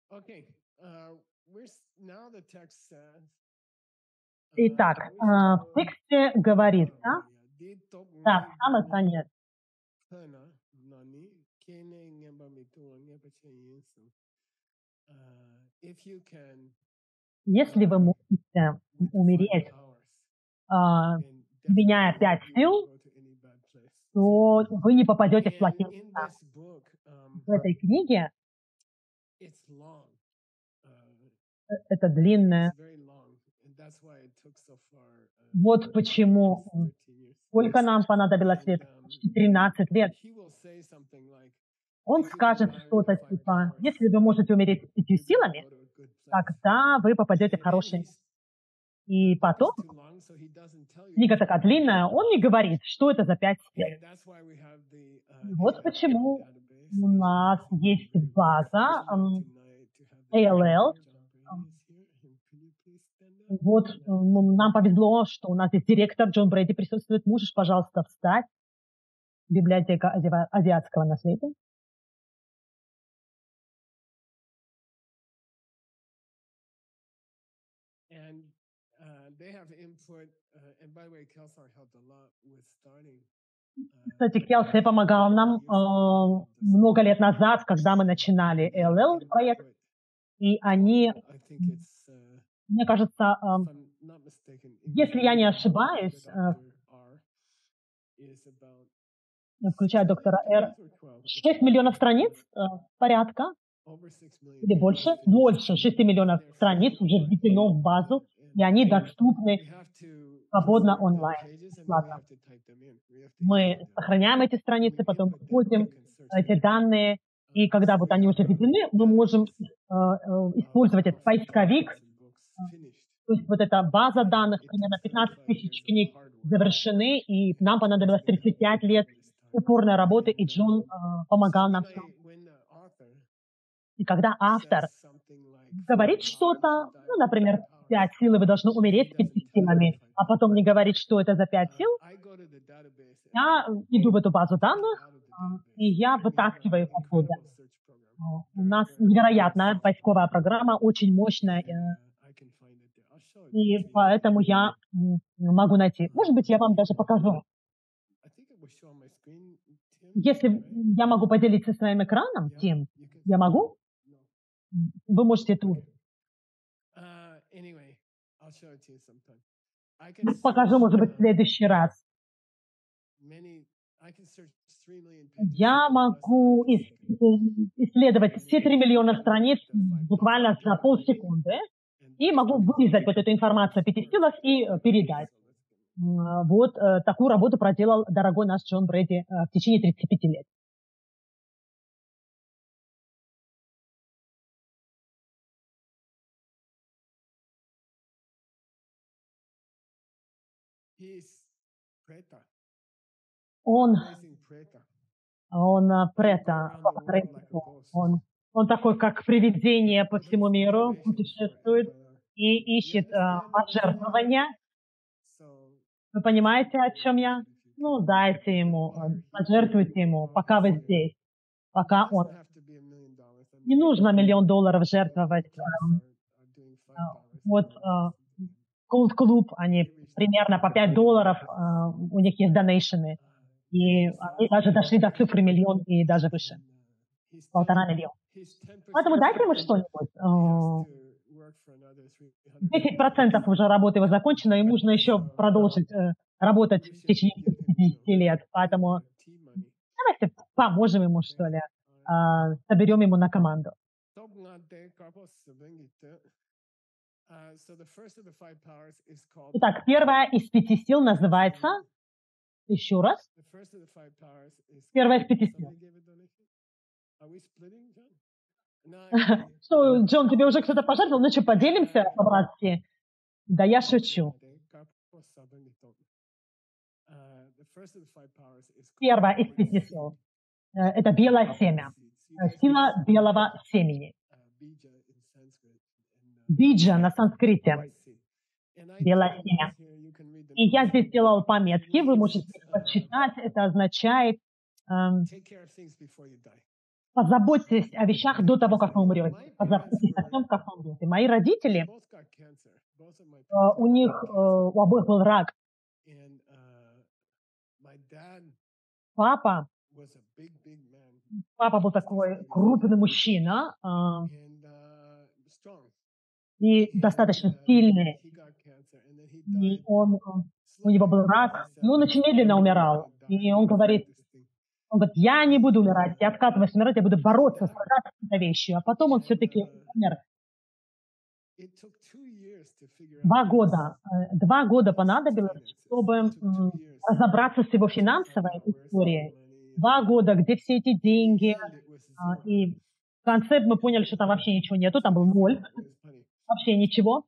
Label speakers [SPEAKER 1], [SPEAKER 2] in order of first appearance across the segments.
[SPEAKER 1] Okay. Now the text says,
[SPEAKER 2] Итак, в тексте говорится, да, в самый конец. Если вы можете умереть, меняя 5 сил, то вы не попадете в плохие места. В этой книге это длинное. Вот почему, сколько нам понадобилось лет, почти 13 лет. Он скажет что-то типа, если вы можете умереть с 5 силами, тогда вы попадете в хорошее место. И потом, книга такая длинная, он не говорит, что это за 5 сил. И вот почему у нас есть база ALL. Вот нам повезло, что у нас есть директор Джон Брэди присутствует. Можешь, пожалуйста, встать? Библиотека азиатского наследия. Кстати, Келси помогал нам много лет назад, когда мы начинали ALL проект, и они, мне кажется, если я не ошибаюсь, включая доктора Р, 6 миллионов страниц порядка, или больше? Больше 6 миллионов страниц уже введено в базу, и они доступны свободно онлайн. Ладно. Мы сохраняем эти страницы, потом вводим эти данные, и когда вот они уже введены, мы можем использовать этот поисковик. То есть вот эта база данных, примерно 15 тысяч книг завершены, и нам понадобилось 35 лет упорной работы, и Джон помогал нам. И когда автор говорит что-то, ну, например, 5 сил, и вы должны умереть с 5 силами, а потом не говорит, что это за 5 сил, я иду в эту базу данных, и я вытаскиваю их оттуда. У нас невероятная поисковая программа, очень мощная, и поэтому я могу найти. Может быть, я вам даже покажу. Если я могу поделиться своим экраном, Тим, я могу? Вы можете тут. Покажу, может быть, в следующий раз. Я могу исследовать все 3 миллиона страниц буквально за полсекунды и могу вырезать вот эту информацию о 5 силах и передать. Вот такую работу проделал дорогой наш Джон Брэди в течение 35 лет. Он прета, он такой, как привидение по всему миру, путешествует и ищет пожертвования. Вы понимаете, о чем я? Ну, дайте ему, пожертвуйте ему, пока вы здесь, пока он... Не нужно $1 миллион жертвовать. Вот Gold Club, они примерно по $5, у них есть донейшены. И они даже дошли до цифры 1 миллион и даже выше. 1,5 миллиона. Поэтому дайте ему что-нибудь. 10% уже работы его закончено, и нужно еще продолжить работать в течение 50 лет. Поэтому давайте поможем ему, что ли. Соберем ему на команду. Итак, первая из 5 сил называется... Еще раз. Первая из 5 сил. Что, Джон, тебе уже кто-то пожертвовал? Ну что, поделимся по-братски? Да я шучу. Первая из 5 сил. Это белое семя. Сила белого семени. Биджа на санскрите. Белое семя. И я здесь сделал пометки, вы можете их почитать. Это означает позаботьтесь о вещах до того, как вы умрете. Позаботьтесь о том, как вы умрете. Мои родители, у них у обоих был рак. Папа был такой крупный мужчина и достаточно сильный. И у него был рак, и он очень медленно умирал. И он говорит, я не буду умирать, я отказываюсь умирать, я буду бороться, страдать с этой вещью. А потом он все-таки умер. 2 года понадобилось, чтобы разобраться с его финансовой историей. 2 года, где все эти деньги. И в конце мы поняли, что там вообще ничего нету, там был 0, вообще ничего.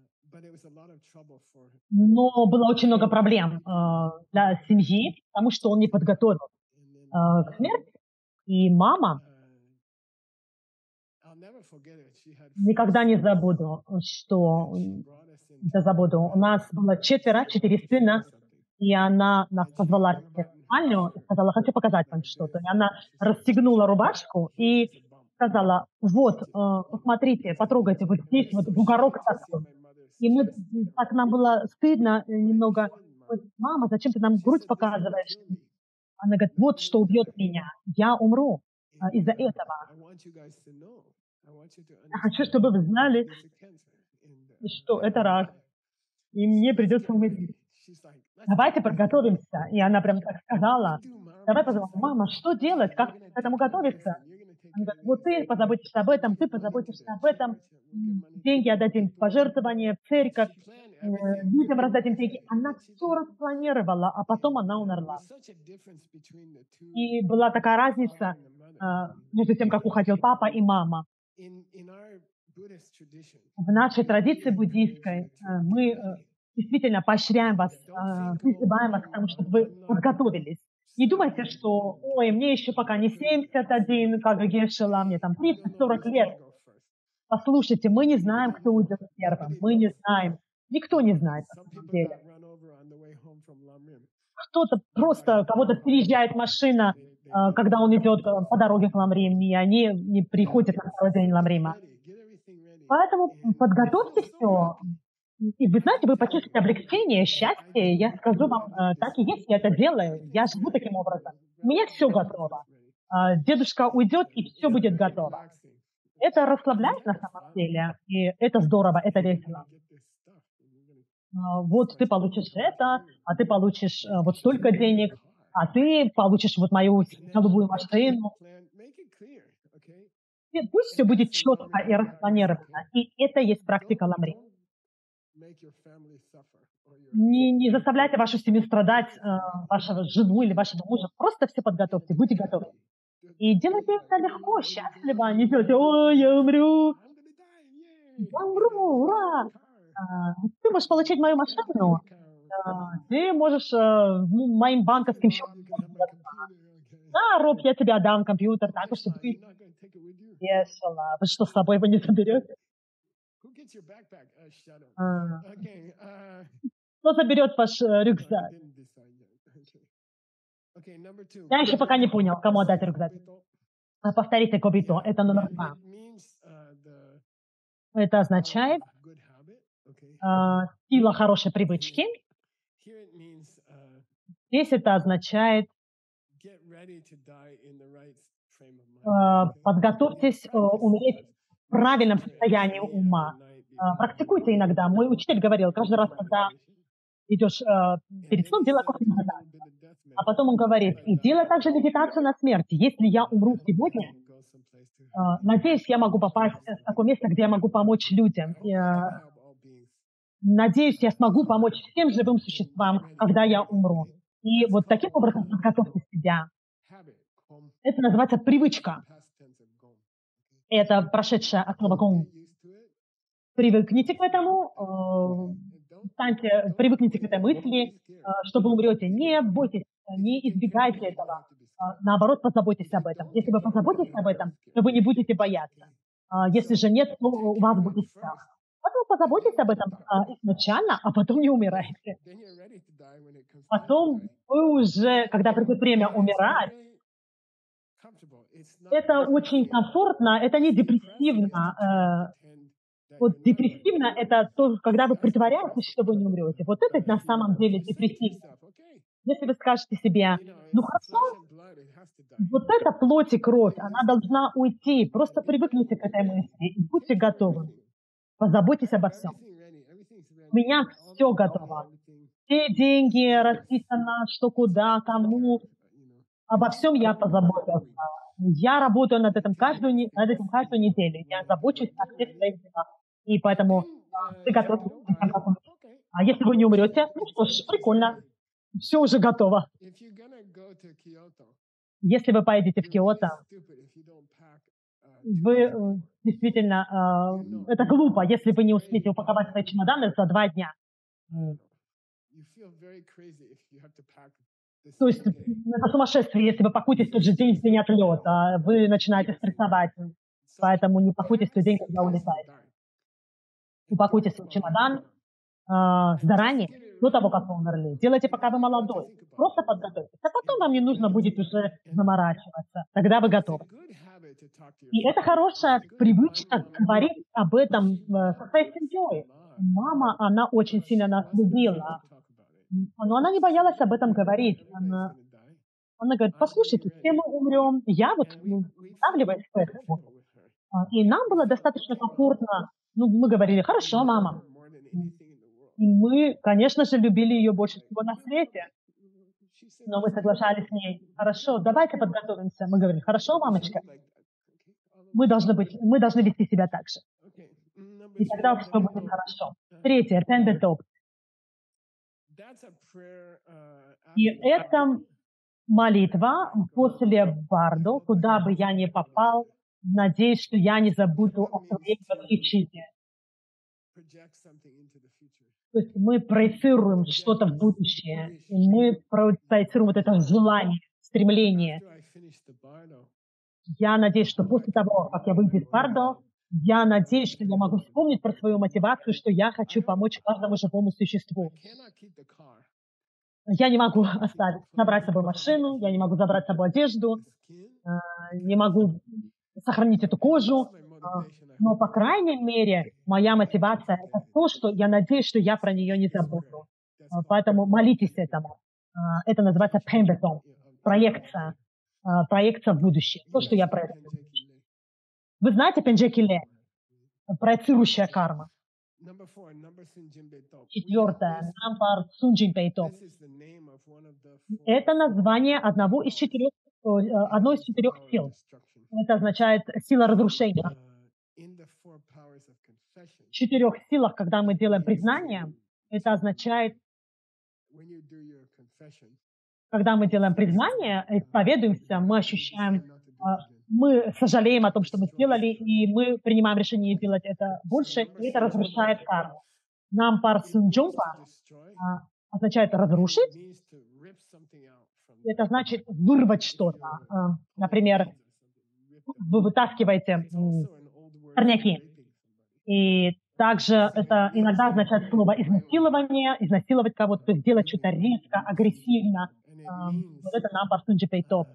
[SPEAKER 2] Но было очень много проблем для семьи, потому что он не подготовил к смерти. И мама, никогда не забуду, у нас было 4 сына, и она нас позвала в спальню и сказала, хочу показать вам что-то. И она расстегнула рубашку и сказала, вот, посмотрите, потрогайте, вот здесь вот бугорок такой. И так нам было стыдно немного. Мама, зачем ты нам грудь показываешь? Она говорит, вот что убьет меня. Я умру из-за этого. Я хочу, чтобы вы знали, что это рак. И мне придется умереть. Давайте подготовимся. И она прям так сказала. Давай позвоним. Мама, что делать? Как к этому готовиться? Она говорит, вот ты позаботишься об этом, ты позаботишься об этом. Деньги отдадим в пожертвование, в церковь, людям раздадим деньги. Она все распланировала, а потом она умерла. И была такая разница между тем, как уходил папа и мама. В нашей традиции буддийской мы действительно поощряем вас, призываем вас к тому, чтобы вы подготовились. Не думайте, что, ой, мне еще пока не 71, как Гешела, мне там 30-40 лет. Послушайте, мы не знаем, кто уйдет первым. Мы не знаем. Никто не знает, на самом деле. Кто-то просто, кого-то переезжает машина, когда он идет по дороге к Ламрим, и они не приходят на второй день Ламрима. Поэтому подготовьте все. И вы знаете, вы почувствуете облегчение, счастье. Я скажу вам, так и есть, я это делаю. Я живу таким образом. У меня все готово. Дедушка уйдет, и все будет готово. Это расслабляет на самом деле, и это здорово, это весело. Вот ты получишь это, а ты получишь вот столько денег, а ты получишь вот мою голубую машину. И пусть все будет четко и распланировано. И это есть практика Ламрим. Не заставляйте вашу семью страдать, вашего жену или вашего мужа. Просто все подготовьте, будьте готовы. И делайте это легко, счастливо. Не делайте, ой, я умру. Я умру, ура! Ты можешь получить мою машину, ты можешь моим банковским счетом. Да, Роб, я тебе отдам компьютер, так уж и весело. Вы что, с собой его не заберете? Кто заберет ваш рюкзак? Я еще пока не понял, кому отдать рюкзак. Повторите кобито. Это номер 2. Это означает сила хорошей привычки. Здесь это означает подготовьтесь умереть в правильном состоянии ума. Практикуйте иногда. Мой учитель говорил, каждый раз, когда идешь перед сном, делай кофе. А потом он говорит, и делай также медитацию на смерть. Если я умру сегодня, надеюсь, я могу попасть в такое место, где я могу помочь людям. Надеюсь, я смогу помочь всем живым существам, когда я умру. И вот таким образом подготовьте себя. Это называется привычка. Это прошедшее от слова «гон». Привыкните к этому, привыкните к этой мысли, что вы умрете. Не бойтесь, не избегайте этого. Наоборот, позаботьтесь об этом. Если вы позаботитесь об этом, то вы не будете бояться. Если же нет, то у вас будет страх. Поэтому позаботьтесь об этом изначально, а потом не умирайте. Потом вы уже, когда придет время умирать, Это очень комфортно, это не депрессивно. Вот депрессивно — это то, когда вы притворяетесь, что вы не умрете. Вот это на самом деле депрессивно. Если вы скажете себе: «Ну хорошо, вот эта плоть и кровь, она должна уйти, просто привыкните к этой мысли и будьте готовы, позаботьтесь обо всем. У меня все готово. Все деньги расписано, что куда, кому, обо всем я позаботился. Я работаю над этим каждую неделю. Я забочусь о всех своих делах. И поэтому вы готовы к тем, как умрете. А если вы не умрете, ну что ж, прикольно. Все уже готово. Если вы поедете в Киото, вы действительно, это глупо, если вы не успеете упаковать свои чемоданы за 2 дня. То есть это сумасшествие, если вы пакуетесь в тот же день в день отлета, вы начинаете стрессовать, поэтому не пакуйтесь в тот день, когда улетаете. Упакуйте свой чемодан заранее, до того, как вы умерли. Делайте, пока вы молодой. Просто подготовьтесь. А потом вам не нужно будет уже заморачиваться. Тогда вы готовы. И это хорошая привычка говорить об этом со своей семьей. Мама, она очень сильно нас любила. Но она не боялась об этом говорить. Она говорит: послушайте, все мы умрем. Я вот ставлюсь к этому. И нам было достаточно комфортно. Мы говорили: хорошо, мама. И мы, конечно же, любили ее больше всего на свете. Но мы соглашались с ней: хорошо, давайте подготовимся. Мы говорили: хорошо, мамочка. Мы должны вести себя так же. И тогда все будет хорошо. 3. Пембетоп. И это молитва после бардо, куда бы я ни попал, надеюсь, что я не забуду о своей восхищении. То есть мы проецируем что-то в будущее, и мы проецируем вот это желание, стремление. Я надеюсь, что после того, как я выйду из бардо, я надеюсь, что я могу вспомнить про свою мотивацию, что я хочу помочь каждому живому существу. Я не могу забрать с собой машину, я не могу забрать с собой одежду, не могу сохранить эту кожу, но, по крайней мере, моя мотивация — это то, что я надеюсь, что я про нее не забуду. Поэтому молитесь этому. Это называется пембетон, проекция в будущее. То, что я про это говорю. Вы знаете пенджекиле? Проецирующая карма. 4. Нампар сунджинпейтоп. Это название одной из 4 сил. Это означает сила разрушения. В 4 силах, когда мы делаем признание, это означает, когда мы делаем признание, исповедуемся, мы ощущаем, мы сожалеем о том, что мы сделали, и мы принимаем решение делать это больше, и это разрушает карму. Нампар сунджумпа означает разрушить. Это значит вырвать что-то. Например, вы вытаскиваете сорняки. И также это иногда означает слово изнасилование, изнасиловать кого-то, то есть сделать что-то резко, агрессивно. Вот это нампар сунджипейтоп.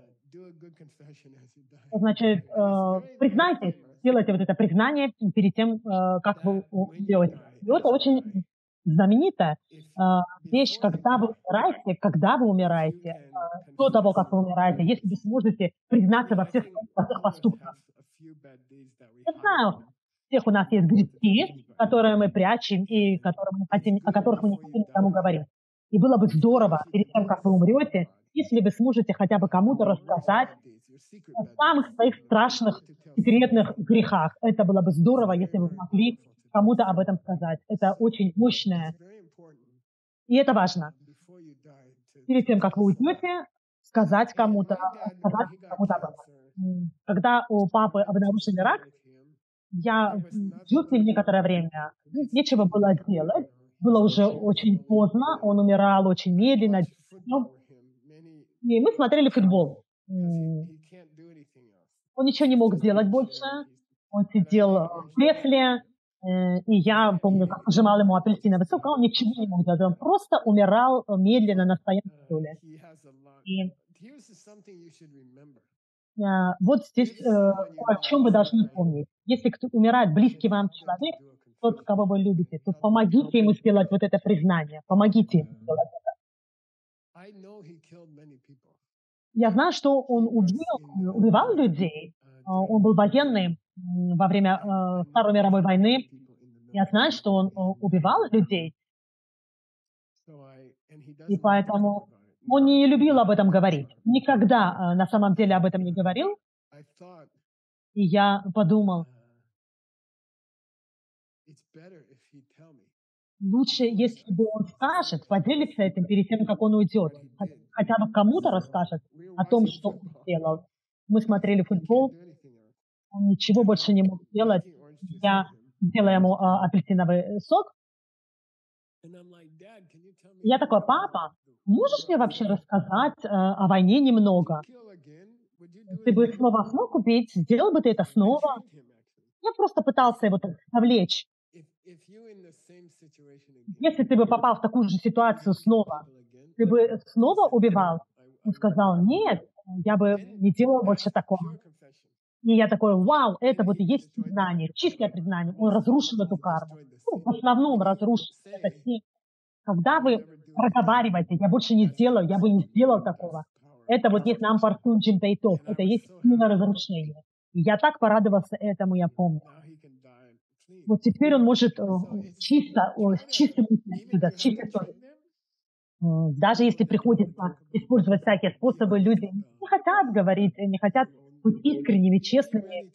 [SPEAKER 2] Значит, признайтесь, делайте вот это признание перед тем, как вы умрете. И это очень знаменитая вещь, когда вы умираете, до того, как вы умираете, если вы сможете признаться во всех поступках. Я знаю, всех у нас есть грехи, которые мы прячем и о которых мы не хотим никому говорить. И было бы здорово, перед тем, как вы умрете, если вы сможете хотя бы кому-то рассказать о самых своих страшных, секретных грехах. Это было бы здорово, если вы могли кому-то об этом сказать. Это очень мощное. И это важно. Перед тем, как вы уйдете, сказать кому-то об этом. Когда у папы обнаружили рак, я жил с ним некоторое время. Нечего было делать. Было уже очень поздно. Он умирал очень медленно. И мы смотрели футбол. Он ничего не мог делать больше. Он сидел в кресле. И я помню, как пожимал ему апельсиновый сок, а он ничего не мог делать. Он просто умирал медленно на своем стуле. И Вот здесь о чем вы должны помнить. Если умирает близкий вам человек, тот, кого вы любите, то помогите ему сделать вот это признание. Помогите ему сделать это. Я знаю, что он убивал людей. Он был военным во время Второй мировой войны. Я знаю, что он убивал людей, и поэтому он не любил об этом говорить. Никогда на самом деле об этом не говорил. И я подумал, лучше, если бы он скажет, поделится этим перед тем, как он уйдет. Хотя бы кому-то расскажет о том, что он сделал. Мы смотрели футбол, он ничего больше не мог сделать. Я сделала ему апельсиновый сок. Я такой: папа, можешь мне вообще рассказать о войне немного? Ты бы снова смог убить? Сделал бы ты это снова? Я просто пытался его так навлечь. Если ты бы попал в такую же ситуацию снова, ты бы снова убивал? Он сказал: нет, я бы не делал больше такого. И я такой: вау, это вот и есть признание, чистое признание. Он разрушил эту карму. В основном разрушил это с ним. Когда вы проговариваете: я больше не сделаю, я бы не сделал такого, это вот есть нам парсун джимпейтов, это есть именно разрушение. И я так порадовался этому, я помню. Вот теперь он может с чистым отсюда, с чистой совестью. Даже если приходится использовать всякие способы, люди не хотят говорить, не хотят быть искренними, честными.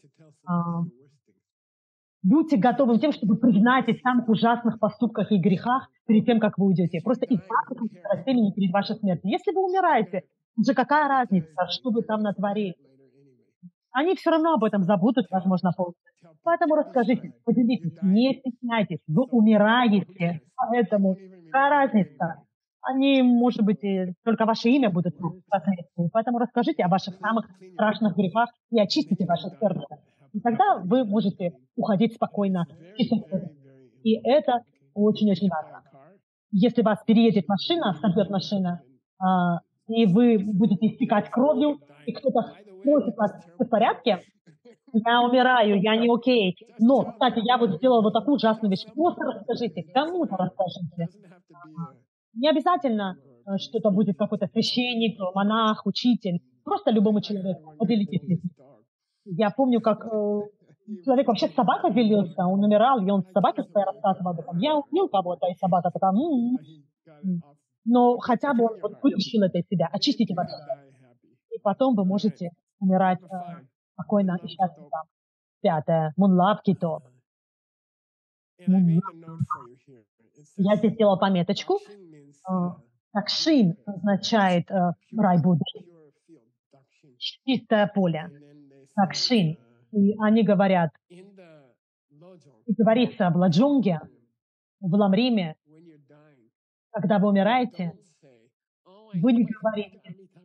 [SPEAKER 2] Будьте готовы к тем, чтобы признать о самых ужасных поступках и грехах перед тем, как вы уйдете. Просто избавьтесь от времени перед вашей смертью. Если вы умираете, уже какая разница, что вы там натворили? Они все равно об этом забудут, возможно, полностью. Поэтому расскажите, поделитесь, не стесняйтесь, вы умираете, поэтому какая разница? Они, может быть, и только ваше имя будут впоследствии. Поэтому расскажите о ваших самых страшных грехах и очистите ваше сердце. И тогда вы можете уходить спокойно. И это очень-очень важно. Если вас переедет машина, собьет машина, и вы будете истекать кровью, и кто-то спросит вас: в порядке? Я умираю, я не окей. Но, кстати, я вот сделала вот такую ужасную вещь. Просто расскажите, кому-то расскажите. Не обязательно, что это будет какой-то священник, монах, учитель. Просто любому человеку поделитесь с ним. Я помню, как человек вообще с собакой делился, он умирал, и он с собакой своей рассказывал об этом. Я убил кого-то, и собака такая: Но хотя бы он вот вытащил это из себя. Очистите ваше сердце. И потом вы можете умирать спокойно и счастливо. 5. Мунлав кито. Я здесь сделала пометочку. Такшин означает рай Будды. Чистое поле. Такшин. И они говорят, и говорится в Ладжунге, в Ламриме, когда вы умираете, вы не говорите: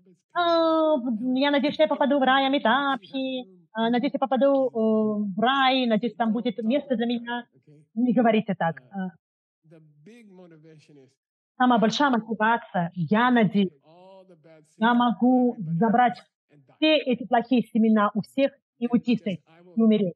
[SPEAKER 2] я надеюсь, что я попаду в рай Амитабхи, надеюсь, я попаду в рай, надеюсь, там будет место для меня. Не говорите так. Самая большая мотивация: я надеюсь, я могу забрать все эти плохие семена у всех и уйти с этим, и умереть.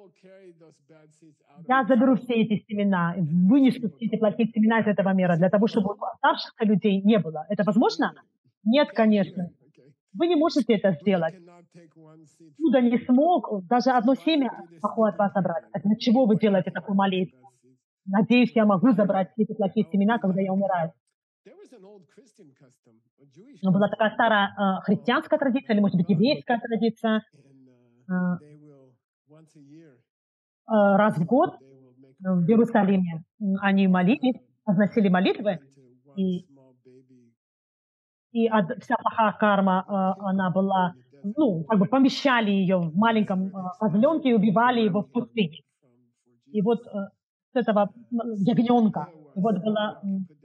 [SPEAKER 2] Я заберу все эти семена, вынесу все эти плохие семена из этого мира, для того, чтобы у оставшихся людей не было. Это возможно? Нет, конечно. Вы не можете это сделать. Будда не смог даже одно семя плохое от вас забрать. Так для чего вы делаете такую молитву? Надеюсь, я могу забрать все эти плохие семена, когда я умираю. Но была такая старая христианская традиция, или, может быть, еврейская традиция. Раз в год в Иерусалиме они молились, возносили молитвы, и вся плохая карма, она была, как бы помещали ее в маленьком козленке и убивали его в пустыне. И вот с этого ягненка, вот было...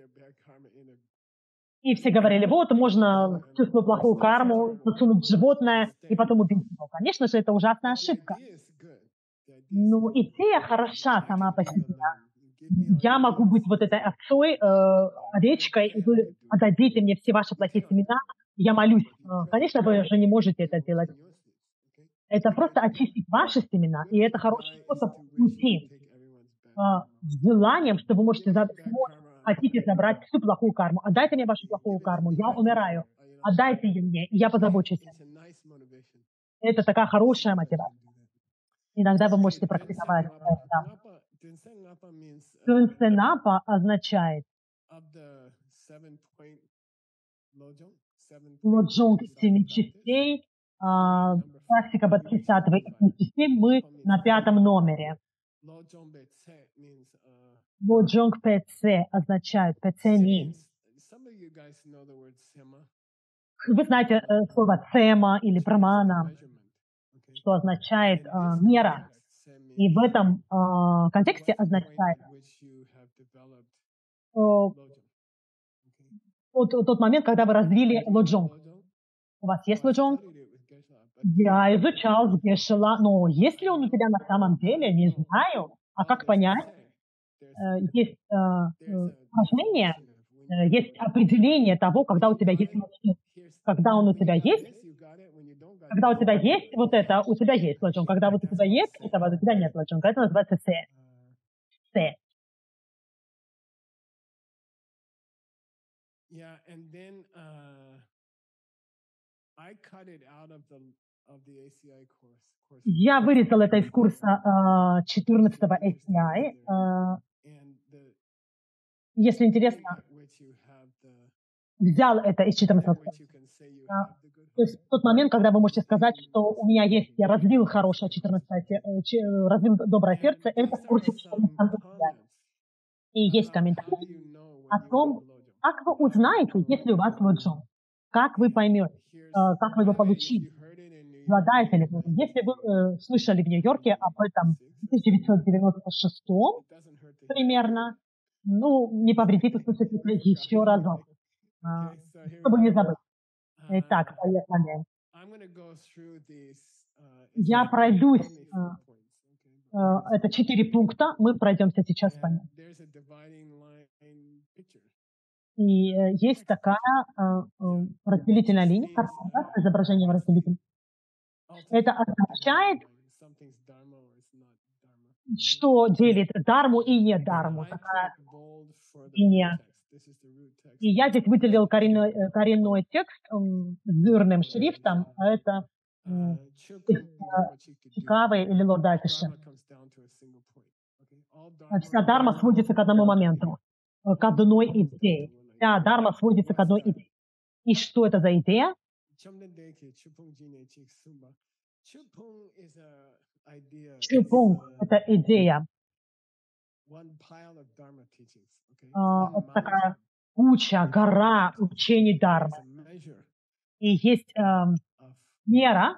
[SPEAKER 2] И все говорили: вот, можно всю свою плохую карму засунуть в животное и потом убить его. Конечно же, это ужасная ошибка. Но идея хороша сама по себе. Я могу быть вот этой овцой, овечкой, и вы отдадите мне все ваши плохие семена, я молюсь. Конечно, вы же не можете это делать. Это просто очистить ваши семена, и это хороший способ уйти с желанием, что вы хотите забрать всю плохую карму. Отдайте мне вашу плохую карму, я умираю. Отдайте ее мне, и я позабочусь. Это такая хорошая мотивация. Иногда вы можете практиковать это. Кунсенапа означает лоджонг 7 частей, практика бодхисаттвы и 7 частей, мы на 5 номере. Лоджонг ПЦ означает ПЦНИ. Вы знаете слово цема или прамана, что означает мера. И в этом контексте означает тот момент, когда вы развили лоджонг. У вас есть лоджонг? Я изучал с Гешела, но есть ли он у тебя на самом деле, не знаю. А как понять? Есть упражнение, есть определение того, когда у тебя есть лоджонг. Когда он у тебя есть, когда у тебя есть вот это, у тебя есть лоджонг. Когда вот у тебя есть этого, у тебя нет лоджонга. Это называется се. Се. Я вырезал это из курса 14-го ACI. Если интересно, взял это из 14-го курса. То есть тот момент, когда вы можете сказать, что у меня есть, я развил хорошее 14-е, развил доброе сердце, это в курсе 14-го ACI. И есть комментарий о том, как вы узнаете, если у вас лоджонг, как вы поймете, как вы его получили, обладаете ли вы. Если вы слышали в Нью-Йорке об этом в 1996 примерно, не повредит услышать это еще разок, чтобы не забыть. Итак, поехали. Я пройдусь, это 4 пункта, мы пройдемся сейчас по ним. И есть такая разделительная линия, с изображением разделителя. Это означает, что делит дарму и не дарму. Такая линия. И я здесь выделил коренной текст жирным шрифтом, а это Чикавы или Лордайтиши. Вся дарма сводится к одному моменту, к одной идее. Вся дарма сводится к одной идее. И что это за идея? Чупунг — это идея. Это такая куча, гора учений дармы. И есть мера,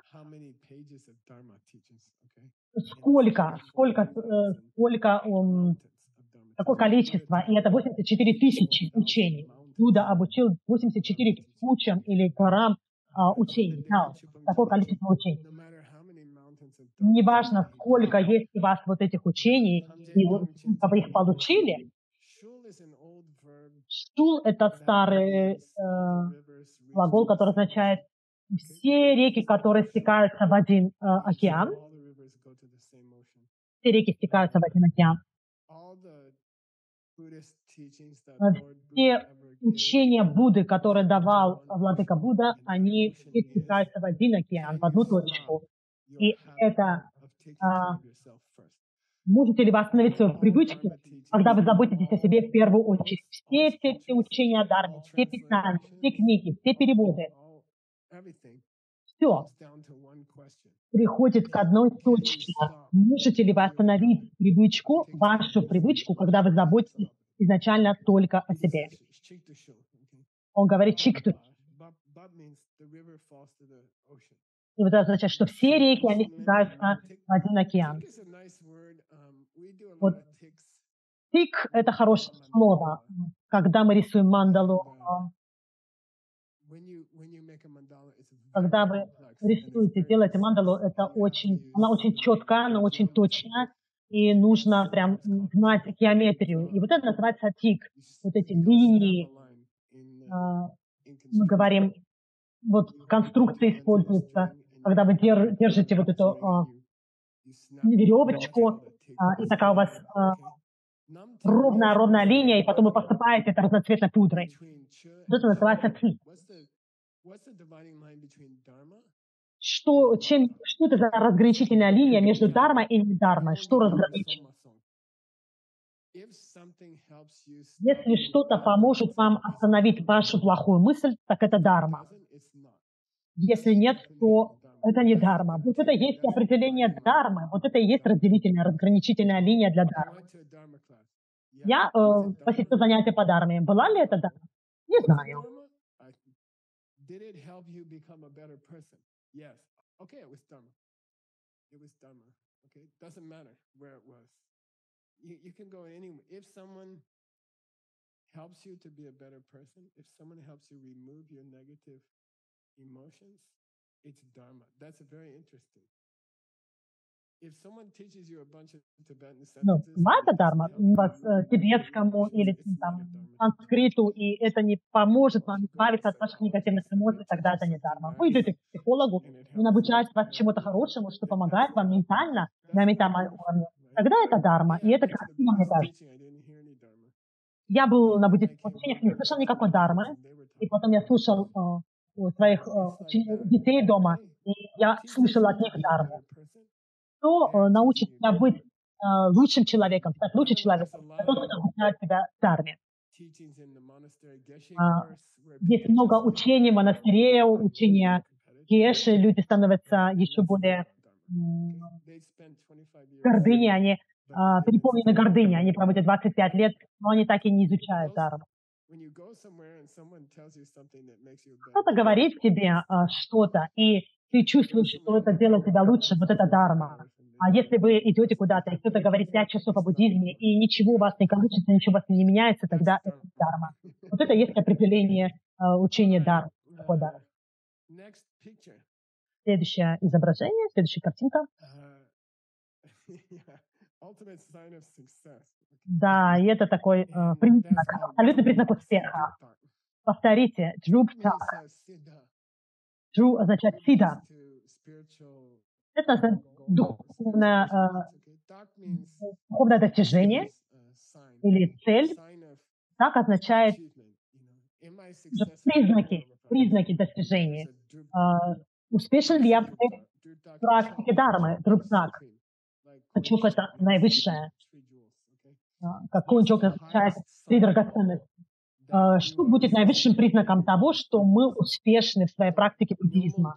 [SPEAKER 2] какое количество, и это 84 тысячи учений. Будда обучил 84 кучам или горам учений. Такое количество учений. Неважно, сколько есть у вас вот этих учений, и вы их получили. Штул — это старый глагол, который означает все реки, которые стекаются в один океан. Все реки стекаются в один океан. Все учения Будды, которые давал владыка Будда, они все стекаются в один океан, в одну точку. И это можете ли вы остановить свою привычку, когда вы заботитесь о себе в первую очередь? Все учения о дарме, все писания, все книги, все переводы, все приходит к одной точке. Можете ли вы остановить привычку, вашу привычку, когда вы заботитесь изначально только о себе? Он говорит чикту. И вот это означает, что все реки, они стекаются в один океан. Вот тик — это хорошее слово. Когда мы рисуем мандалу, когда вы рисуете, делаете мандалу, она очень четкая, она очень точная, и нужно прям знать геометрию. И вот это называется тик. Вот эти линии, мы говорим, вот в конструкции используется когда вы держите вот эту веревочку, и такая у вас ровная линия, и потом вы посыпаете это разноцветной пудрой. Вот это называется ци. Что это за разграничительная линия между дармой и недармой? Что разграничивает? Если что-то поможет вам остановить вашу плохую мысль, так это дарма. Если нет, то это не дарма. Вот это и есть определение дармы. Вот это и есть разграничительная линия для дармы. Я посетила занятия по дарме. Была ли это дарма? Не знаю.
[SPEAKER 1] You can go anywhere. If someone helps you to be a better person, if someone helps you remove your negative emotions, it's dharma. That's very interesting. If someone teaches you a bunch of Tibetan sentences,
[SPEAKER 2] это дарма у вас тибетскому или там санскриту, и это не поможет вам избавиться от ваших негативных эмоций, тогда это не дарма. Вы идете к психологу, он обучает вас чему-то хорошему, что помогает вам ментально, на ментальном уровне. Тогда это дарма, и это красиво, мне кажется. Я был на буддийских учениях, не слышал никакой дармы, и потом я слушал у своих детей дома, и я слышал от них дарму. Кто научит тебя быть лучшим человеком, стать лучшим человеком? Это тот, кто обучает тебя дарме. Есть много учений в монастыре, учения Геши, люди становятся еще более гордыни, они переполнены гордыней, они проводят 25 лет, но они так и не изучают дарму. Кто-то говорит тебе что-то, и ты чувствуешь, что это делает тебя лучше, вот это дарма. А если вы идете куда-то, и кто-то говорит 5 часов о буддизме, и ничего у вас не получится, ничего у вас не меняется, тогда это дарма. Вот это есть определение учения дармы. Следующее изображение, следующая картинка. Да, и это такой признак, абсолютный признак успеха. Повторите, джубтак. Джу означает сида. Это означает духовное достижение или цель. Так означает признаки достижения. Успешен ли я в практике дармы, джубтак? Качук — это наивысшее. Как кончук означает 3 драгоценности. Что будет наивысшим признаком того, что мы успешны в своей практике буддизма?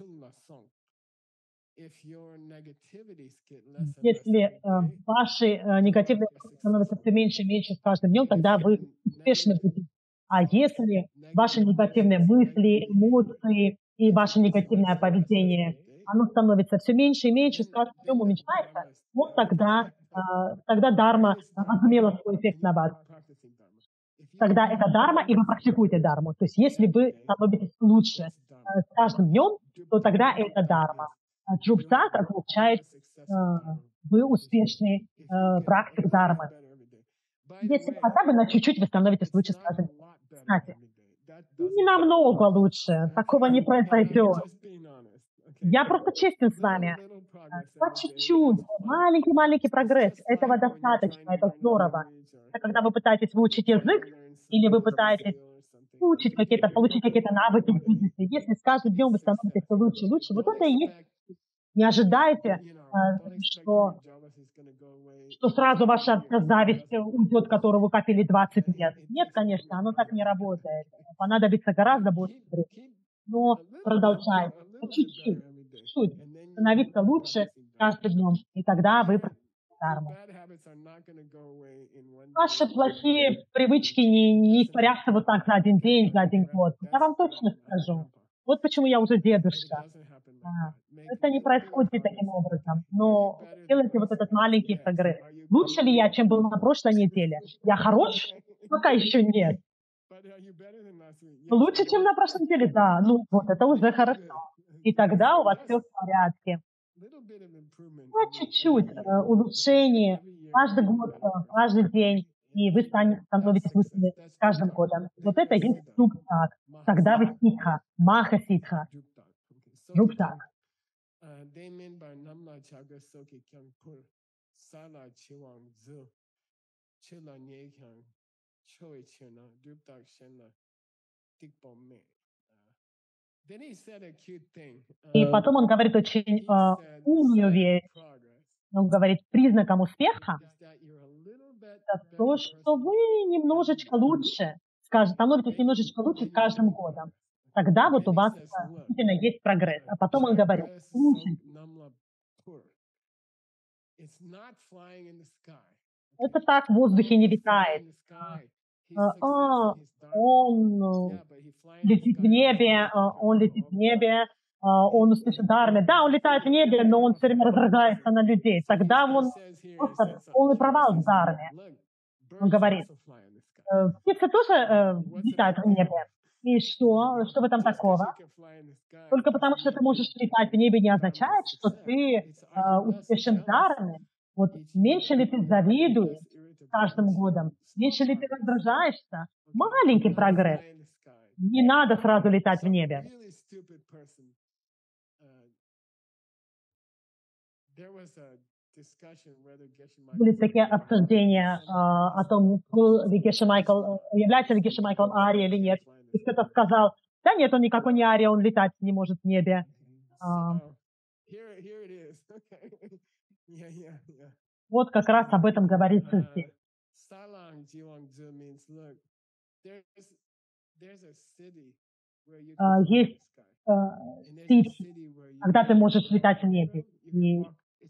[SPEAKER 2] Если ваши негативные эмоции становятся все меньше и меньше с каждым днем, тогда вы успешны в буддизме. А если ваши негативные мысли, эмоции и ваше негативное поведение, оно становится все меньше и меньше, с каждым днем уменьшается, вот тогда дарма возымела свой эффект на вас. Тогда это дарма, и вы практикуете дарму. То есть если вы становитесь лучше с каждым днем, то тогда это дарма. Джубтак означает вы успешный практик дармы. Если хотя бы на чуть-чуть вы становитесь лучше с каждым днем. Кстати, не намного лучше. Такого не произойдет. Я просто честен с вами. По чуть-чуть, маленький прогресс. Этого достаточно, это здорово. Это когда вы пытаетесь выучить язык, или вы пытаетесь получить какие-то навыки в бизнесе. Если с каждым днем вы становитесь все лучше и лучше, вот это и есть. Не ожидайте, что сразу ваша зависть уйдет, которую вы копили 20 лет. Нет, конечно, оно так не работает. Понадобится гораздо больше времени. Но продолжайте. Чуть-чуть. Становиться лучше каждым днем. И тогда вы практикуете дарму. Ваши плохие привычки не испарятся вот так за один день, за один год. Я вам точно скажу. Вот почему я уже дедушка. Это не происходит таким образом. Но делайте вот этот маленький прогресс. Лучше ли я, чем был на прошлой неделе? Я хорош? Пока еще нет. Лучше, чем на прошлой неделе? Да. Ну, вот это уже хорошо. И тогда у вас все в порядке. Ну, чуть-чуть улучшение каждый год, каждый день, и вы становитесь лучше с каждым годом. Вот это и есть джубтак. Тогда вы ситха, маха ситха. Джубтак. И потом он говорит очень умную вещь. Он говорит, признаком успеха это то, что вы немножечко лучше, становитесь немножечко лучше с каждым годом. Тогда вот у вас действительно есть прогресс. А потом он говорит, слушайте, это так в воздухе не витает. Он летит в небе, он успешен в армии. Да, он летает в небе, но он все время разрывается на людей. Тогда он просто полный провал в армии. Он говорит, птицы тоже летают в небе. И что? Что в этом такого? Только потому, что ты можешь летать в небе, не означает, что ты успешен в армии. Вот меньше ли ты завидуешь каждым годом, меньше ли ты раздражаешься, маленький прогресс. Не надо сразу летать в небе. Были такие обсуждения о том, является ли Геша Майкл Ария или нет. И кто-то сказал, да нет, он никакой не Ария, он летать не может в небе. Вот как раз об этом говорится здесь. Есть сити, когда ты можешь летать в небе. И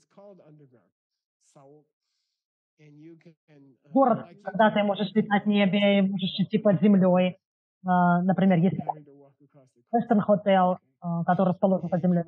[SPEAKER 2] город, когда ты можешь летать в небе и можешь идти под землей. Например, есть Western Hotel, который расположен под землей.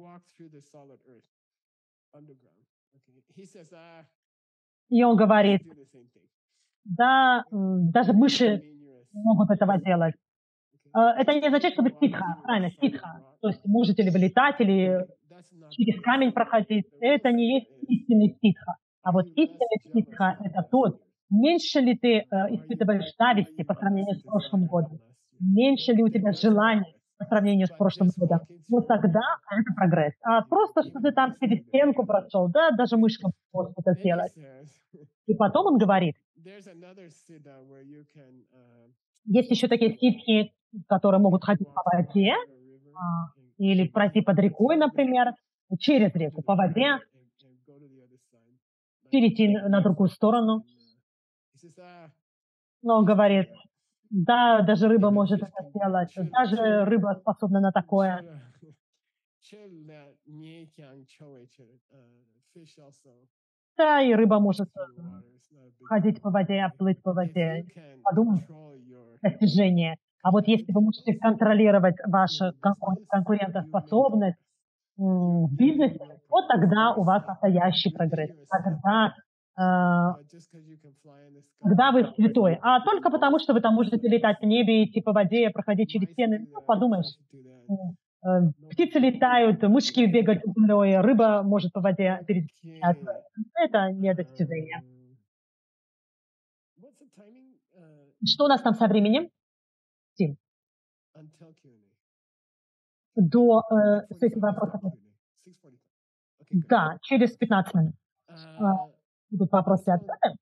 [SPEAKER 2] И он говорит, да, даже мыши могут этого делать. Это не означает, что вы ситха, правильно, ситха. То есть можете ли вы летать или через камень проходить. Это не есть истинный ситха. А вот истинный ситха – это тот, меньше ли ты испытываешь зависти по сравнению с прошлым годом, меньше ли у тебя желаний по сравнению с прошлым годом, вот тогда это прогресс. А просто, что ты там через стенку прошел, да, даже мышка может это сделать. И потом он говорит, есть еще такие ситхи, которые могут ходить по воде, или пройти под рекой, например, через реку, по воде, перейти на другую сторону. Но он говорит, да, даже рыба может это сделать, даже рыба способна на такое. Да, и рыба может ходить по воде, плыть по воде. Подумай, достижение. А вот если вы можете контролировать вашу конкурентоспособность в бизнесе, вот тогда у вас настоящий прогресс. Когда вы святой. А только потому, что вы там можете летать в небе, идти по воде, проходить через стены, ну, подумаешь. Птицы летают, мышки бегают по земле, рыба может по воде передвигаться. Это не достижение. Что у нас там со временем? Тим. До этих вопросов. Да, через 15 минут. Будут вопросы и ответы.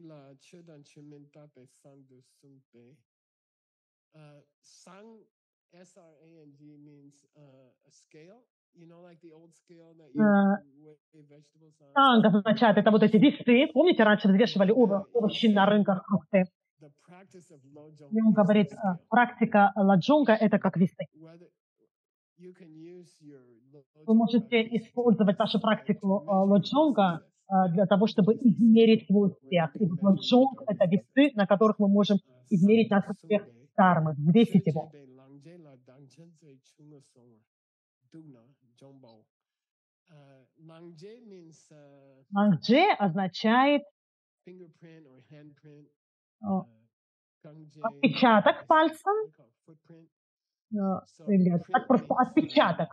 [SPEAKER 2] Санг означает, это вот эти весы. Помните, раньше взвешивали овощи на рынках, фрукты? И он говорит, практика ладжунга – это как весы. Вы можете использовать вашу практику ладжунга для того, чтобы измерить свой успех. И вот ладжунг – это весы, на которых мы можем измерить наш успех кармы, взвесить его. Лангдже означает отпечаток пальцем, или просто отпечаток.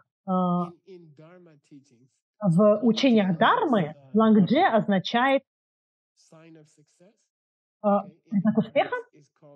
[SPEAKER 2] В учениях Дharмы лангдже означает признак успеха,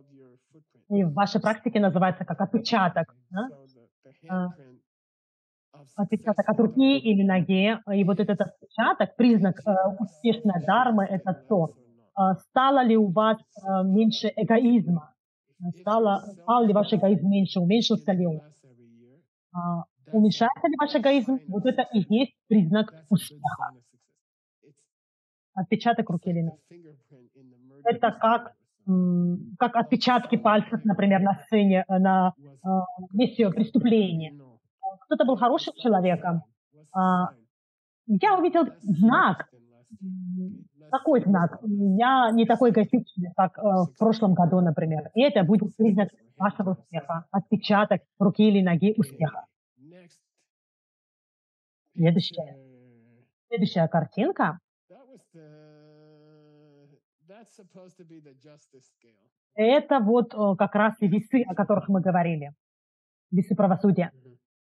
[SPEAKER 2] и в вашей практике называется как отпечаток. Да? отпечаток от руки или ноги. И вот этот отпечаток, признак успешной дармы, это то, стало ли у вас меньше эгоизма, стал ли ваш эгоизм меньше, уменьшился ли он, уменьшается ли ваш эгоизм, вот это и есть признак успеха. Отпечаток руки или ноги. Это как отпечатки пальцев, например, на сцене, на месте преступления. Кто-то был хорошим человеком. Я увидел знак. Какой знак? Я не такой эгоистичный, как в прошлом году, например. И это будет признак вашего успеха. Отпечаток руки или ноги успеха. Следующая картинка. Это вот как раз и весы, о которых мы говорили. Весы правосудия.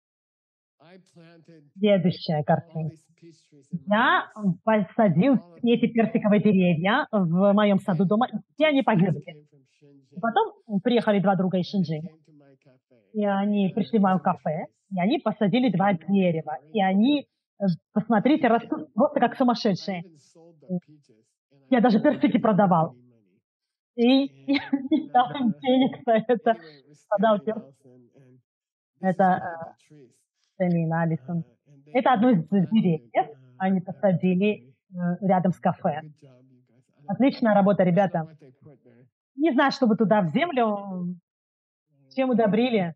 [SPEAKER 2] Следующая картинка. Я посадил эти персиковые деревья в моем саду дома, и они погибли. И потом приехали два друга из Шэньчжэня, и они пришли в мое кафе, и они посадили два дерева, и они, посмотрите, растут просто как сумасшедшие. Я даже персики продавал. И дал им денег за это. Продал персики. Это Эмина Алисон. Это одно из деревьев. Они посадили рядом с кафе. Отличная работа, ребята. Не знаю, что вы туда в землю, чем удобрили.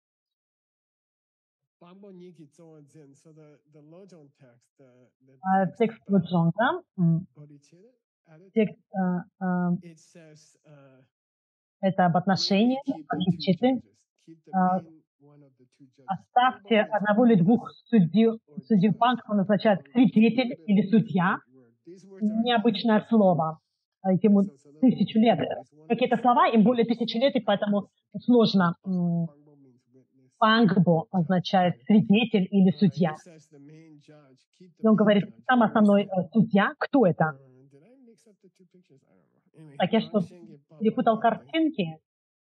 [SPEAKER 2] Текст Лоджонга. Текст это об отношениях, бодхичитты. Оставьте одного или двух судью панков, назначают свидетель или судья. Необычное слово. Ему 1000 лет. Какие-то слова, им более 1000 лет, и поэтому сложно. Пангбо означает свидетель или судья. И он говорит, сам основной судья. Кто это? Так, я что, перепутал картинки?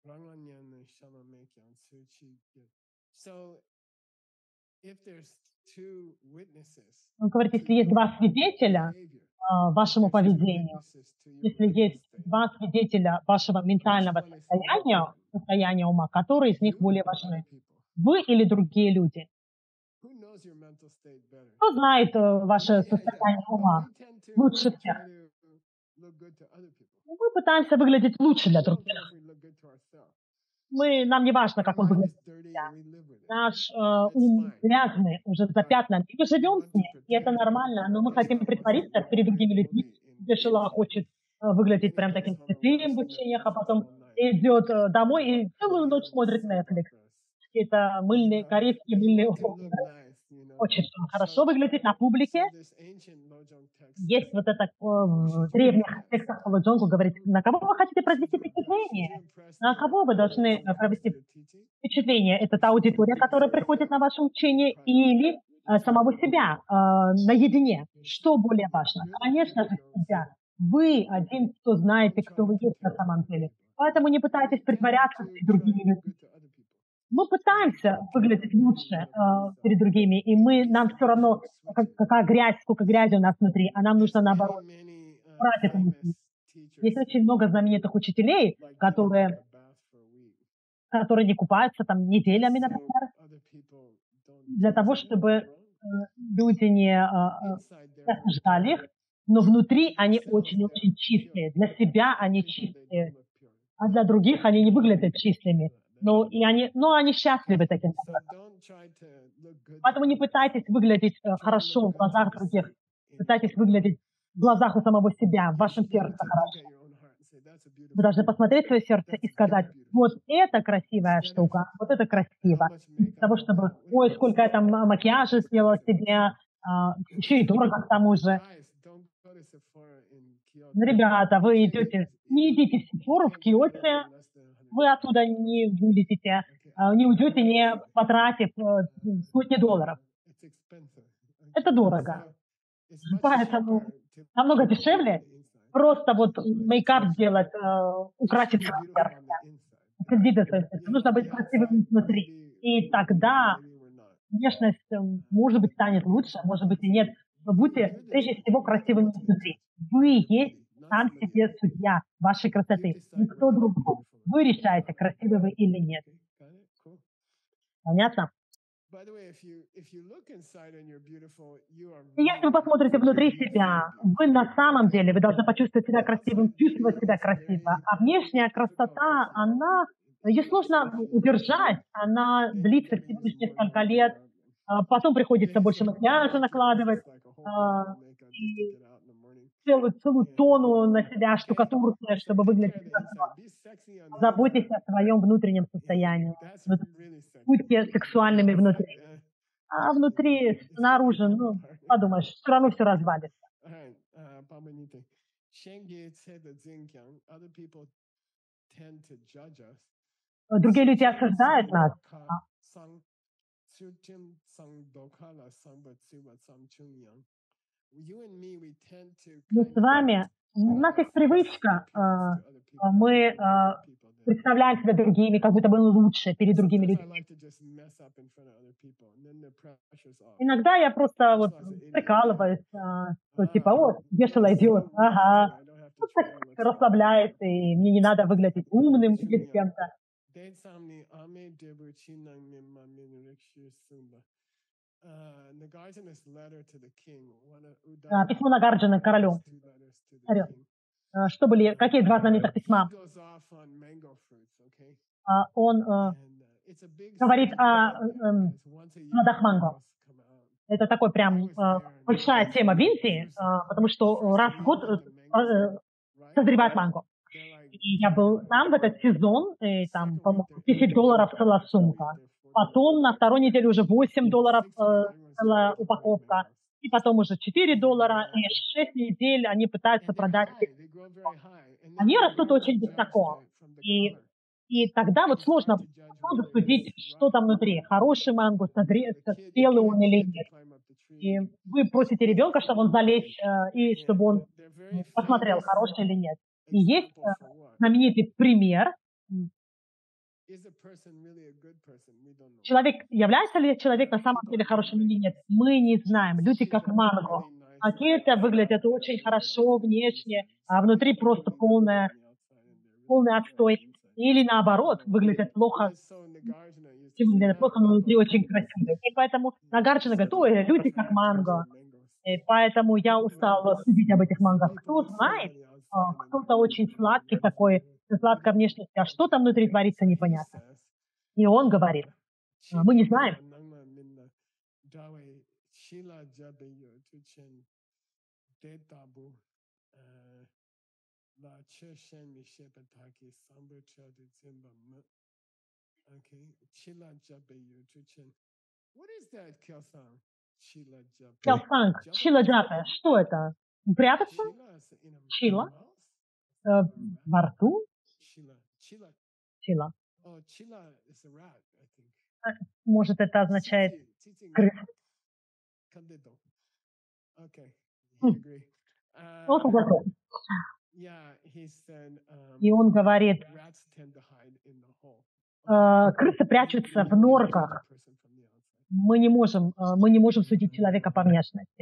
[SPEAKER 2] Он говорит, если есть два свидетеля вашему поведению, если есть два свидетеля вашего ментального состояния ума, которые из них более важны? Вы или другие люди? Кто знает ваше состояние ума лучше всех? Мы пытаемся выглядеть лучше для других. Нам не важно, как он выглядит. Наш ум грязный, уже запятнан. И мы живем с ним, и это нормально, но мы хотим притвориться перед другими людьми. Дешева хочет выглядеть прям таким святым в учениях, а потом идет домой и целую ночь смотрит Netflix. Какие-то корейские мыльные образы. Очень хорошо выглядит на публике. Есть вот это в древних текстах по Лоджонгу говорит, на кого вы хотите произвести впечатление? На кого вы должны провести впечатление? Это та аудитория, которая приходит на ваше учение, или самого себя наедине? Что более важно? Конечно же, себя. Вы один, кто знаете, кто вы есть на самом деле. Поэтому не пытайтесь притворяться перед другими людьми. Мы пытаемся выглядеть лучше перед другими, и нам все равно, какая грязь, сколько грязи у нас внутри, а нам нужно наоборот брать это внутри. Есть очень много знаменитых учителей, которые не купаются там неделями, например, для того, чтобы люди не осуждали их, но внутри они очень-очень чистые. Для себя они чистые, а для других они не выглядят чистыми. Но они счастливы таким образом. Поэтому не пытайтесь выглядеть хорошо в глазах других. Пытайтесь выглядеть в глазах у самого себя, в вашем сердце хорошо. Вы должны посмотреть в свое сердце и сказать, вот это красивая штука, вот это красиво. Для того, чтобы, ой, сколько я там макияжа сделала себе, еще и дорого к тому же. Ребята, вы не идите в Сефору, в Киоте, вы оттуда не вылетите, не уйдете, не потратив сотни долларов. Это дорого. Поэтому намного дешевле просто вот мейкап сделать, украсить свое сердце. Нужно быть красивым внутри. И тогда внешность, может быть, станет лучше, может быть и нет, но будьте прежде всего красивыми внутри. Вы есть сам себе судья вашей красоты, никто другой. Вы решаете, красивы вы или нет. Понятно? И если вы посмотрите внутри себя, вы на самом деле, вы должны почувствовать себя красивым, чувствовать себя красиво. А внешняя красота, ее сложно удержать, она длится всего лишь несколько лет, потом приходится больше макияжа накладывать, и целую тонну на себя штукатурки, чтобы выглядеть красиво. Заботьтесь о своем внутреннем состоянии. Будьте сексуальными внутри. А внутри, снаружи, подумаешь, все равно все развалится. Другие люди осуждают нас. Мы с вами, у нас есть привычка, мы представляем себя другими, как будто бы лучше перед другими людьми. Иногда я просто вот прикалываюсь, типа, весело идет, ага, просто расслабляется, и мне не надо выглядеть умным перед кем-то. Письмо Нагарджуны королю. Какие два знаменитых письма? Он говорит о плодах манго. Это такой прям большая тема в Индии, потому что раз в год созревает манго. И я был там в этот сезон, и там, по-моему, $10 целая сумка. Потом на второй неделе уже $8 целая упаковка. И потом уже $4, и 6 недель они пытаются продать. Они растут очень высоко. И тогда вот сложно судить, что там внутри. Хороший манго, спелый он или нет. И вы просите ребенка, чтобы он залез, и чтобы он посмотрел, хороший или нет. И есть знаменитый пример. Является ли человек на самом деле хорошим или нет? Мы не знаем. Люди как манго. Какие-то выглядят очень хорошо внешне, а внутри просто полный отстой. Или наоборот, выглядят плохо, но внутри очень красивые. И поэтому Нагарджуна говорит, люди как манго. И поэтому я устала судить об этих манго. Кто знает, кто-то очень сладкий такой, сладкая внешность, а что там внутри творится, непонятно. И он говорит, мы не знаем. Кялсанг, Чила Джапе, что это? Прятаться? Чила? Во рту? Чила. Может, это означает крыса? Он согласен. И он говорит, крысы прячутся в норках. Мы не можем судить человека по внешности.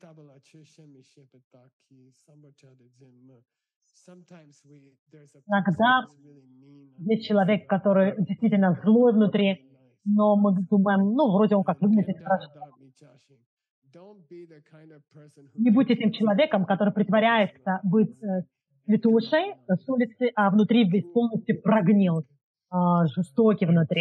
[SPEAKER 2] Иногда есть человек, который действительно злой внутри, но мы думаем, вроде он как выглядит хорошо. Не будьте тем человеком, который притворяется быть цветушей с улицы, а внутри весь полностью прогнил, жестокий внутри.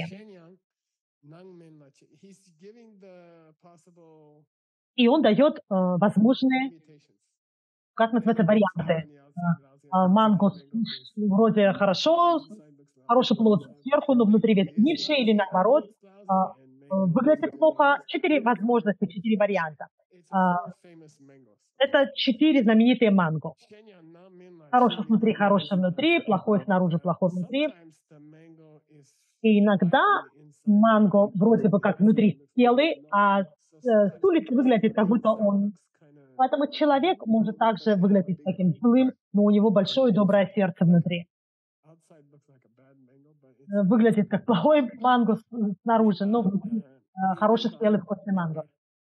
[SPEAKER 2] И он дает возможные, как называется, варианты. Манго вроде хороший плод сверху, но внутри весь гнивший, или наоборот, выглядит плохо. 4 возможности, 4 варианта. Это 4 знаменитые манго. Хороший внутри, плохой снаружи, плохой внутри. И иногда манго вроде бы как внутри спелый, а с улицы выглядит, как будто он... Поэтому человек может также выглядеть таким злым, но у него большое доброе сердце внутри. Выглядит как плохой манго снаружи, но внутри хороший спелый вкусный манго.